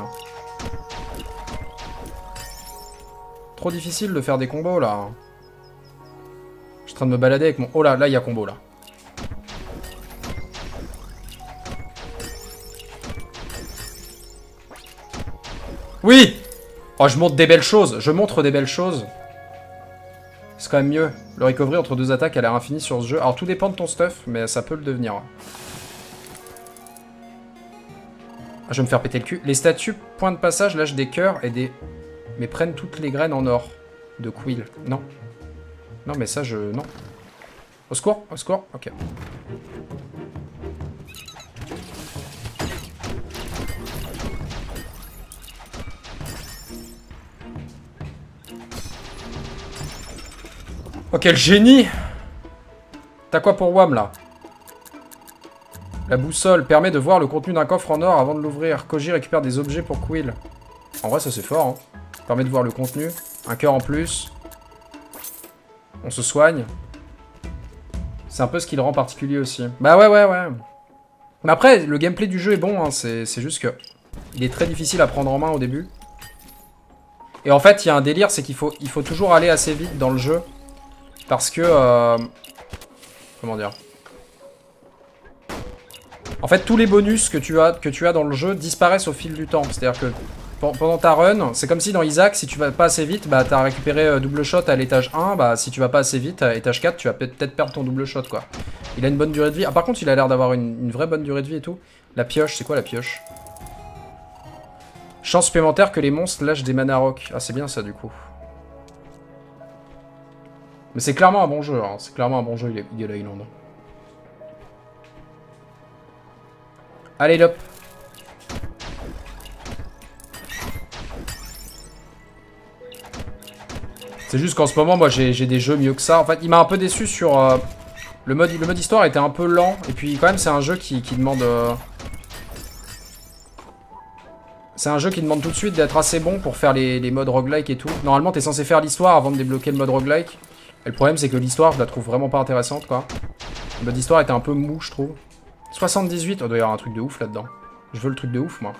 Trop difficile de faire des combos, là. Je suis en train de me balader avec mon... Oh là, là, il y a combo, là. Oui! Oh, je montre des belles choses. Je montre des belles choses. C'est quand même mieux. Le recovery entre 2 attaques a l'air infini sur ce jeu. Alors, tout dépend de ton stuff, mais ça peut le devenir. Ah, je vais me faire péter le cul. Les statues, point de passage, lâchent des cœurs et des... Mais prennent toutes les graines en or. De Quill. Non. Non, mais ça, je... Non. Au secours? Au secours? Ok. Oh, quel génie! T'as quoi pour WAM, là? La boussole permet de voir le contenu d'un coffre en or avant de l'ouvrir. Koji récupère des objets pour Quill. En vrai, ça, c'est fort, hein. Permet de voir le contenu. Un cœur en plus. On se soigne. C'est un peu ce qui le rend particulier aussi. Bah ouais. Mais après, le gameplay du jeu est bon, hein. C'est juste que... Il est très difficile à prendre en main au début. Et en fait, il y a un délire, c'est qu'il faut toujours aller assez vite dans le jeu. Parce que... Comment dire? En fait, tous les bonus que tu as dans le jeu disparaissent au fil du temps. C'est-à-dire que pendant ta run, c'est comme si dans Isaac, si tu vas pas assez vite, bah t'as récupéré double shot à l'étage 1, bah si tu vas pas assez vite, à l'étage 4, tu vas peut-être perdre ton double shot, quoi. Il a une bonne durée de vie. Ah, par contre, il a l'air d'avoir une vraie bonne durée de vie et tout. La pioche, c'est quoi la pioche? Chance supplémentaire que les monstres lâchent des mana rock. Ah, c'est bien ça, du coup. Mais c'est clairement un bon jeu, hein. C'est clairement un bon jeu, Eagle Island. Allez, hop. C'est juste qu'en ce moment, moi, j'ai des jeux mieux que ça. En fait, il m'a un peu déçu sur... le mode histoire était un peu lent. Et puis, quand même, c'est un jeu qui demande... C'est un jeu qui demande tout de suite d'être assez bon pour faire les modes roguelike et tout. Normalement, t'es censé faire l'histoire avant de débloquer le mode roguelike. Et le problème, c'est que l'histoire, je la trouve vraiment pas intéressante, quoi. Le mode histoire était un peu mou, je trouve. 78, oh, doit y avoir un truc de ouf là-dedans. Je veux le truc de ouf, moi.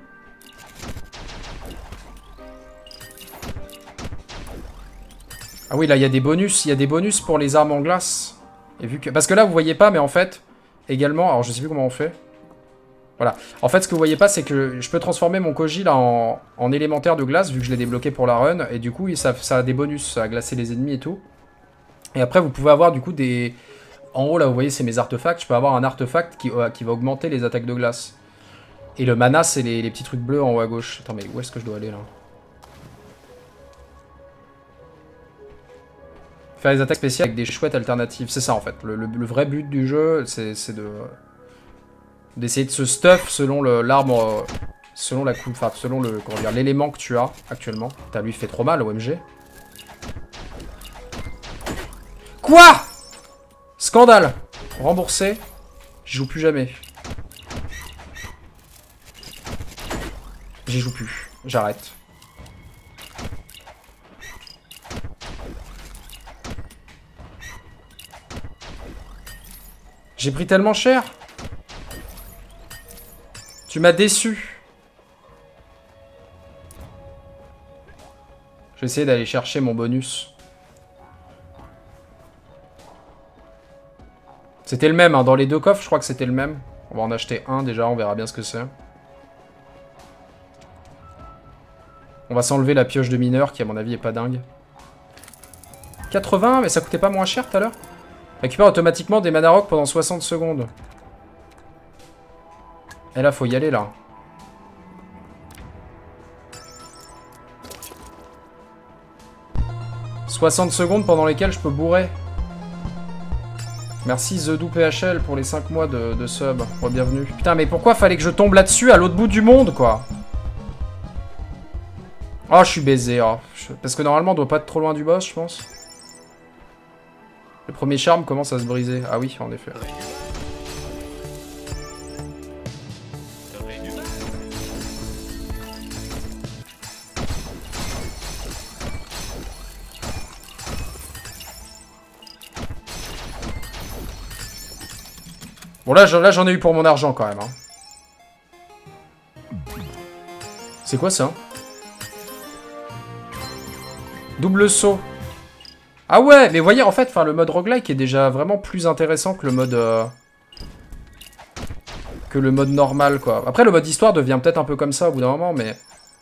Ah oui, là, il y a des bonus. Il y a des bonus pour les armes en glace. Et vu que... Parce que là, vous voyez pas, mais en fait, également... Alors, je sais plus comment on fait. Voilà. En fait, ce que vous voyez pas, c'est que je peux transformer mon Koji, là, en élémentaire de glace, vu que je l'ai débloqué pour la run. Et du coup, ça a des bonus. Ça a glacé les ennemis et tout. Et après, vous pouvez avoir, du coup, des... En haut, là, vous voyez, c'est mes artefacts. Je peux avoir un artefact qui va augmenter les attaques de glace. Et le mana, c'est les petits trucs bleus en haut à gauche. Attends, mais où est-ce que je dois aller, là? Faire des attaques spéciales avec des chouettes alternatives. C'est ça, en fait. Le vrai but du jeu, c'est d'essayer de se stuff selon l'arbre... selon la coupe... Enfin, selon le... Comment dire, l'élément que tu as, actuellement. Putain, lui, il fait trop mal, OMG. Quoi? Scandale. Remboursé. J'y joue plus jamais. J'y joue plus. J'arrête. J'ai pris tellement cher. Tu m'as déçu. Je vais essayer d'aller chercher mon bonus. C'était le même, hein. Dans les deux coffres, je crois que c'était le même. On va en acheter un déjà, on verra bien ce que c'est. On va s'enlever la pioche de mineur qui, à mon avis, est pas dingue. 80, mais ça coûtait pas moins cher tout à l'heure. Récupère automatiquement des mana rock pendant 60 secondes. Et là, faut y aller, là. « 60 secondes pendant lesquelles je peux bourrer. » Merci TheDouPHL pour les 5 mois de sub. Bienvenue. Putain, mais pourquoi fallait que je tombe là-dessus à l'autre bout du monde, quoi? Oh, je suis baisé. Oh. Parce que normalement, on doit pas être trop loin du boss, je pense. Le premier charme commence à se briser. Ah oui, en effet. Bon, là j'en ai eu pour mon argent, quand même. Hein. C'est quoi, ça? Double saut. Ah ouais, mais voyez, en fait, le mode roguelike est déjà vraiment plus intéressant que le mode... normal, quoi. Après, le mode histoire devient peut-être un peu comme ça au bout d'un moment, mais...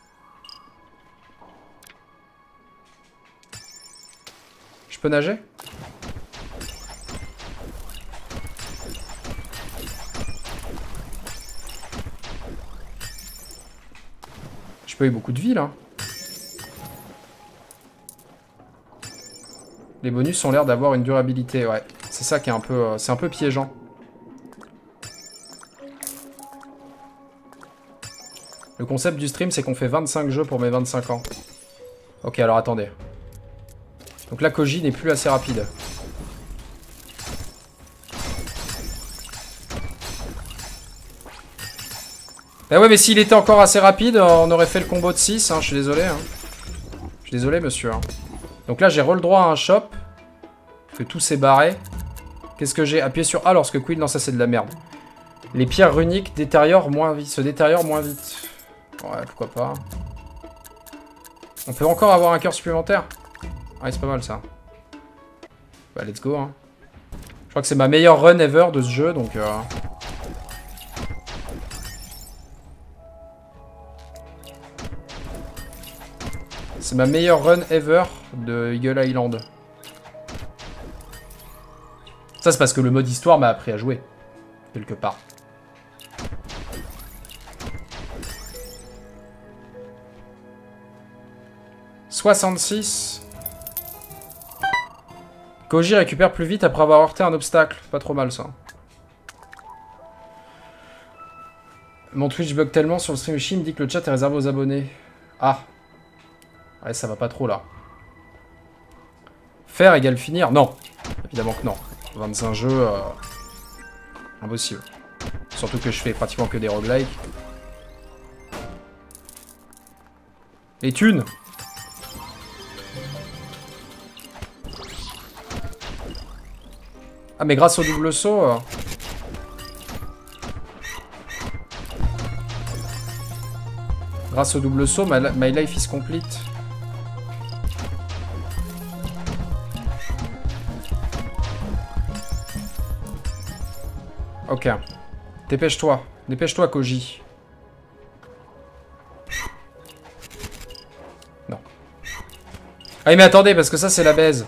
Je peux nager? Je peux eu beaucoup de vie, là. Les bonus ont l'air d'avoir une durabilité, ouais. C'est ça qui est un peu... c'est un peu piégeant. Le concept du stream, c'est qu'on fait 25 jeux pour mes 25 ans. Ok, alors attendez. Donc là, Koji n'est plus assez rapide. Ah ouais, mais s'il était encore assez rapide, on aurait fait le combo de 6, hein, je suis désolé. Hein. Je suis désolé, monsieur. Hein. Donc là, j'ai le droit à un shop. Que tout s'est barré. Qu'est-ce que j'ai? Appuyé sur A lorsque Queen... Non, ça c'est de la merde. Les pierres runiques se détériorent moins vite. Ouais, pourquoi pas. On peut encore avoir un cœur supplémentaire. Ah, c'est pas mal ça. Bah, let's go. Hein. Je crois que c'est ma meilleure run ever de ce jeu, donc... C'est ma meilleure run ever de Eagle Island. Ça, c'est parce que le mode histoire m'a appris à jouer. Quelque part. « 66. Koji récupère plus vite après avoir heurté un obstacle. Pas trop mal, ça. Mon Twitch bug tellement sur le stream Wishi, il me dit que le chat est réservé aux abonnés. Ah. Ouais, ça va pas trop, là. Faire égale finir? Non. Évidemment que non. 25 jeux... impossible. Surtout que je fais pratiquement que des roguelikes. Les thunes! Ah, mais grâce au double saut... Grâce au double saut, my life is complete. Ok. Dépêche-toi. Dépêche-toi, Koji. Non. Ah, mais attendez, parce que ça, c'est la baise.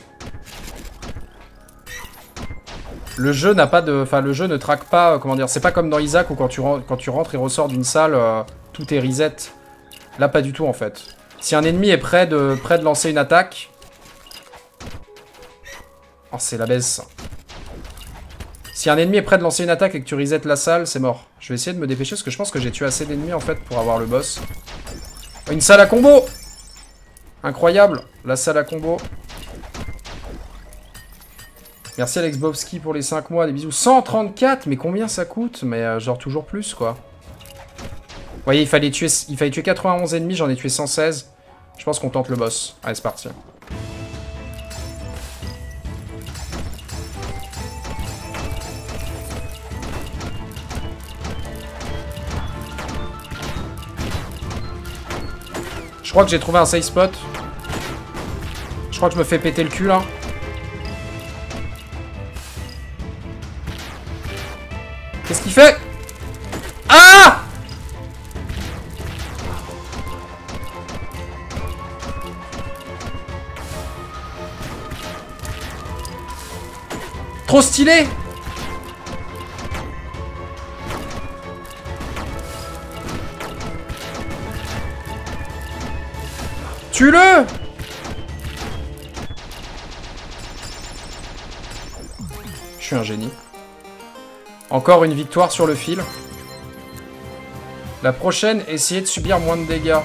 Le jeu n'a pas de... Enfin, le jeu ne traque pas... Comment dire? C'est pas comme dans Isaac où quand tu rentres et ressors d'une salle, tout est reset. Là, pas du tout, en fait. Si un ennemi est prêt de lancer une attaque... Oh, c'est la baise, ça. Si un ennemi est prêt de lancer une attaque et que tu resets la salle, c'est mort. Je vais essayer de me dépêcher parce que je pense que j'ai tué assez d'ennemis, en fait, pour avoir le boss. Oh, une salle à combo! Incroyable, la salle à combo. Merci Alex Bobski pour les 5 mois, des bisous. 134, mais combien ça coûte? Mais genre toujours plus, quoi. Vous voyez, il fallait tuer 91 ennemis, j'en ai tué 116. Je pense qu'on tente le boss. Allez, c'est parti. Je crois que j'ai trouvé un safe spot. Je crois que je me fais péter le cul, là. Qu'est-ce qu'il fait? Ah! Trop stylé! Tue-le! Je suis un génie. Encore une victoire sur le fil. La prochaine, essayez de subir moins de dégâts.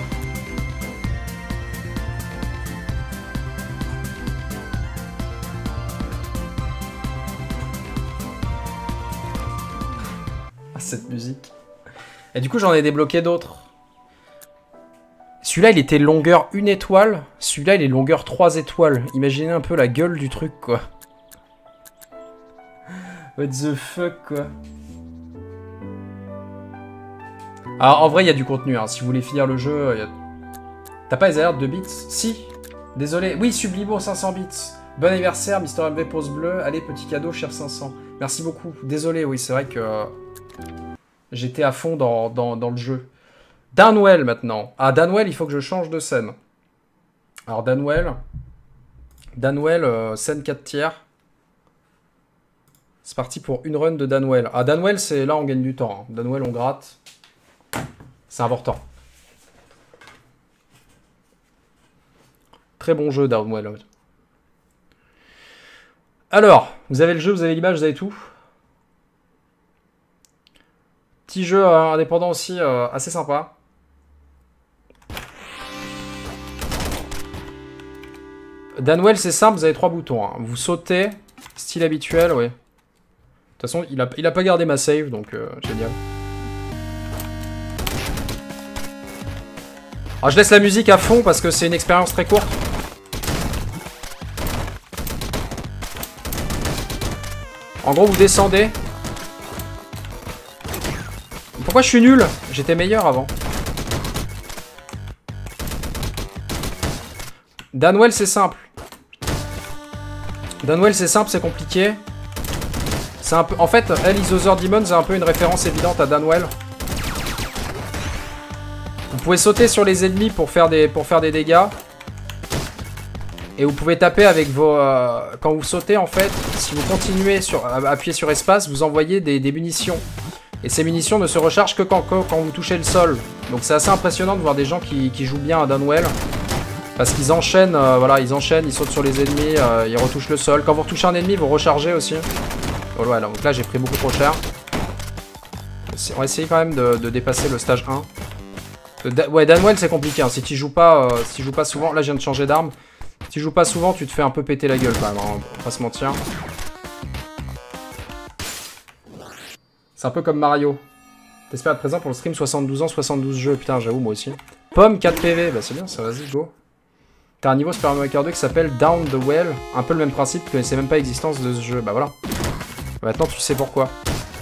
Ah, cette musique. Et du coup, j'en ai débloqué d'autres. Celui-là, il était longueur 1 étoile. Celui-là, il est longueur 3 étoiles. Imaginez un peu la gueule du truc, quoi. What the fuck, quoi. Alors, en vrai, il y a du contenu, hein. Si vous voulez finir le jeu, y a... T'as pas les alertes de bits? Si. Désolé. Oui, Sublibo, 500 bits. Bon anniversaire, Mister MV Pause Bleu. Allez, petit cadeau, cher 500. Merci beaucoup. Désolé, oui, c'est vrai que... J'étais à fond dans le jeu. Danwell, maintenant. Ah, Danwell, il faut que je change de scène. Alors, Danwell, scène 4 tiers. C'est parti pour une run de Danwell. Ah, Danwell, c'est là, on gagne du temps. Hein. Danwell, on gratte. C'est important. Très bon jeu, Danwell. Alors, vous avez le jeu, vous avez l'image, vous avez tout. Petit jeu indépendant aussi, assez sympa. Danwell, c'est simple, vous avez 3 boutons. Hein. Vous sautez, style habituel, oui. De toute façon, il a pas gardé ma save, donc génial. Alors, je laisse la musique à fond parce que c'est une expérience très courte. En gros, vous descendez. Pourquoi je suis nul? J'étais meilleur avant. Danwell, c'est simple. Danwell, c'est simple, c'est compliqué. C'est un peu... En fait, Hell is Other Demons est un peu une référence évidente à Danwell. Vous pouvez sauter sur les ennemis pour faire des dégâts. Et vous pouvez taper avec vos... quand vous sautez, en fait, si vous continuez à appuyer sur espace, vous envoyez des munitions. Et ces munitions ne se rechargent que quand vous touchez le sol. Donc c'est assez impressionnant de voir des gens qui jouent bien à Downwell. Parce qu'ils enchaînent, voilà, ils sautent sur les ennemis, ils retouchent le sol. Quand vous retouchez un ennemi, vous rechargez aussi. Oh, voilà, donc là j'ai pris beaucoup trop cher. On va essayer quand même de dépasser le stage 1. Ouais, Downwell c'est compliqué, hein. Si tu joues pas souvent, là je viens de changer d'arme. Si tu joues pas souvent, tu te fais un peu péter la gueule quand même, hein, on va pas se mentir. C'est un peu comme Mario. T'espères être présent pour le stream 72 ans, 72 jeux. Putain, j'avoue, moi aussi. Pomme 4 PV, bah c'est bien, ça, vas-y, go. T'as un niveau Super Mario Maker 2 qui s'appelle Down the Well. Un peu le même principe, tu connaissais même pas l'existence de ce jeu. Bah voilà. Maintenant, tu sais pourquoi.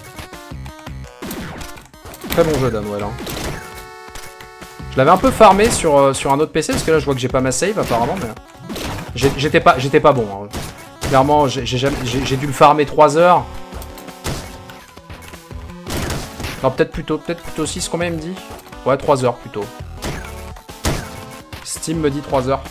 Très bon jeu, Downwell. Hein. Je l'avais un peu farmé sur un autre PC, parce que là, je vois que j'ai pas ma save, apparemment, mais... J'étais pas bon. Hein. Clairement, j'ai dû le farmer 3 heures. Non, peut-être plutôt 6, combien il me dit? Ouais, 3 heures plutôt. Steam me dit 3 heures.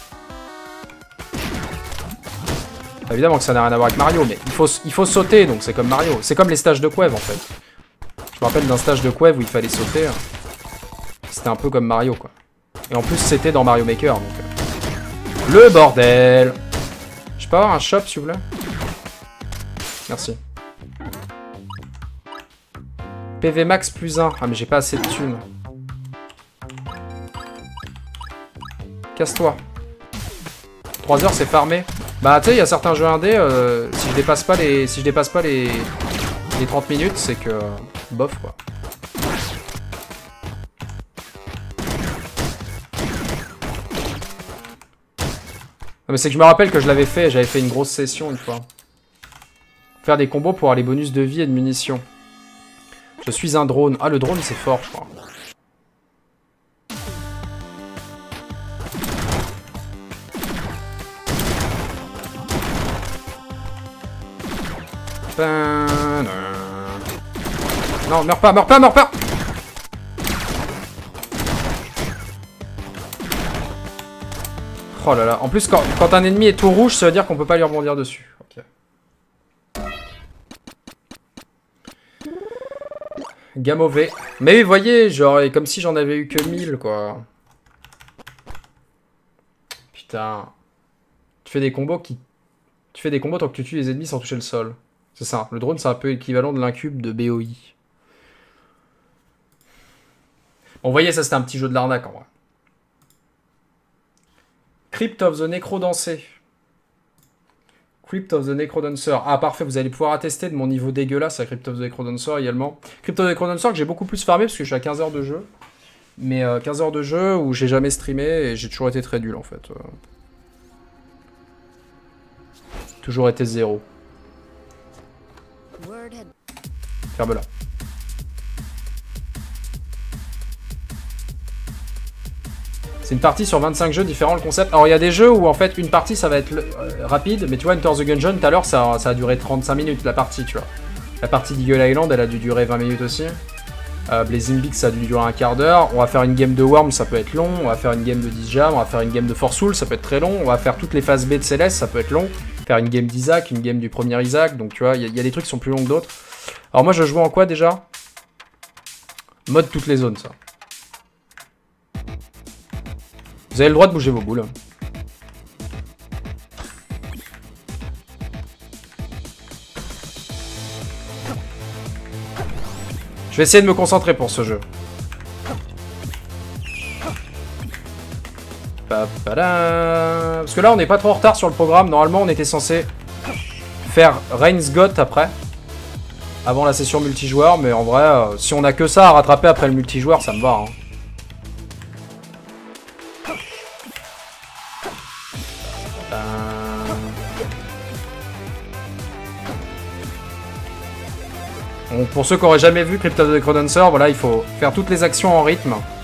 Évidemment que ça n'a rien à voir avec Mario, mais il faut sauter, donc c'est comme Mario. C'est comme les stages de Quave, en fait. Je me rappelle d'un stage de Quave où il fallait sauter. C'était un peu comme Mario, quoi. Et en plus, c'était dans Mario Maker, donc... Le bordel! Je peux avoir un shop, s'il vous plaît? Merci. PV max plus 1. Ah, mais j'ai pas assez de thunes. Casse-toi. 3 heures, c'est farmé. Bah, tu sais, il y a certains jeux indés, si je dépasse pas les 30 minutes, c'est que... bof, quoi. Non, mais c'est que je me rappelle que je l'avais fait, j'avais fait une grosse session une fois. Faire des combos pour avoir les bonus de vie et de munitions. Je suis un drone. Ah, le drone, c'est fort, je crois. Non, meurs pas, meurs pas, meurs pas! Oh là là. En plus, quand un ennemi est tout rouge, ça veut dire qu'on peut pas lui rebondir dessus. Ok. Gamové. Mais vous voyez, genre, comme si j'en avais eu que 1000, quoi. Putain. Tu fais des combos tant que tu tues les ennemis sans toucher le sol. C'est ça. Le drone, c'est un peu équivalent de l'incube de BOI. Bon, vous voyez, ça, c'était un petit jeu de l'arnaque, en vrai. Crypt of the Necrodancer. Crypt of the Necrodancer. Ah, parfait, vous allez pouvoir attester de mon niveau dégueulasse à Crypt of the Necrodancer également. Crypt of the Necrodancer que j'ai beaucoup plus farmé parce que je suis à 15 heures de jeu. Mais 15 heures de jeu où j'ai jamais streamé et j'ai toujours été très nul en fait. Toujours été 0. Ferme-la. C'est une partie sur 25 jeux différents le concept. Alors il y a des jeux où en fait une partie ça va être rapide, mais tu vois Enter the Gungeon tout à l'heure ça a duré 35 minutes la partie, tu vois. La partie d'Eagle Island elle a dû durer 20 minutes aussi. Blazing Beak ça a dû durer un quart d'heure. On va faire une game de Worm, ça peut être long. On va faire une game de Disjam, on va faire une game de Force Soul, ça peut être très long. On va faire toutes les phases B de Céleste, ça peut être long. Faire une game d'Isaac, une game du premier Isaac, donc tu vois, il y a des trucs qui sont plus longs que d'autres. Alors moi je joue en quoi déjà? Mode toutes les zones ça. Vous avez le droit de bouger vos boules. Je vais essayer de me concentrer pour ce jeu. Parce que là, on n'est pas trop en retard sur le programme. Normalement, on était censé faire Reigns God après. Avant la session multijoueur. Mais en vrai, si on a que ça à rattraper après le multijoueur, ça me va. Hein. Bon, pour ceux qui n'auraient jamais vu Crypt of the Necrodancer, voilà, il faut faire toutes les actions en rythme.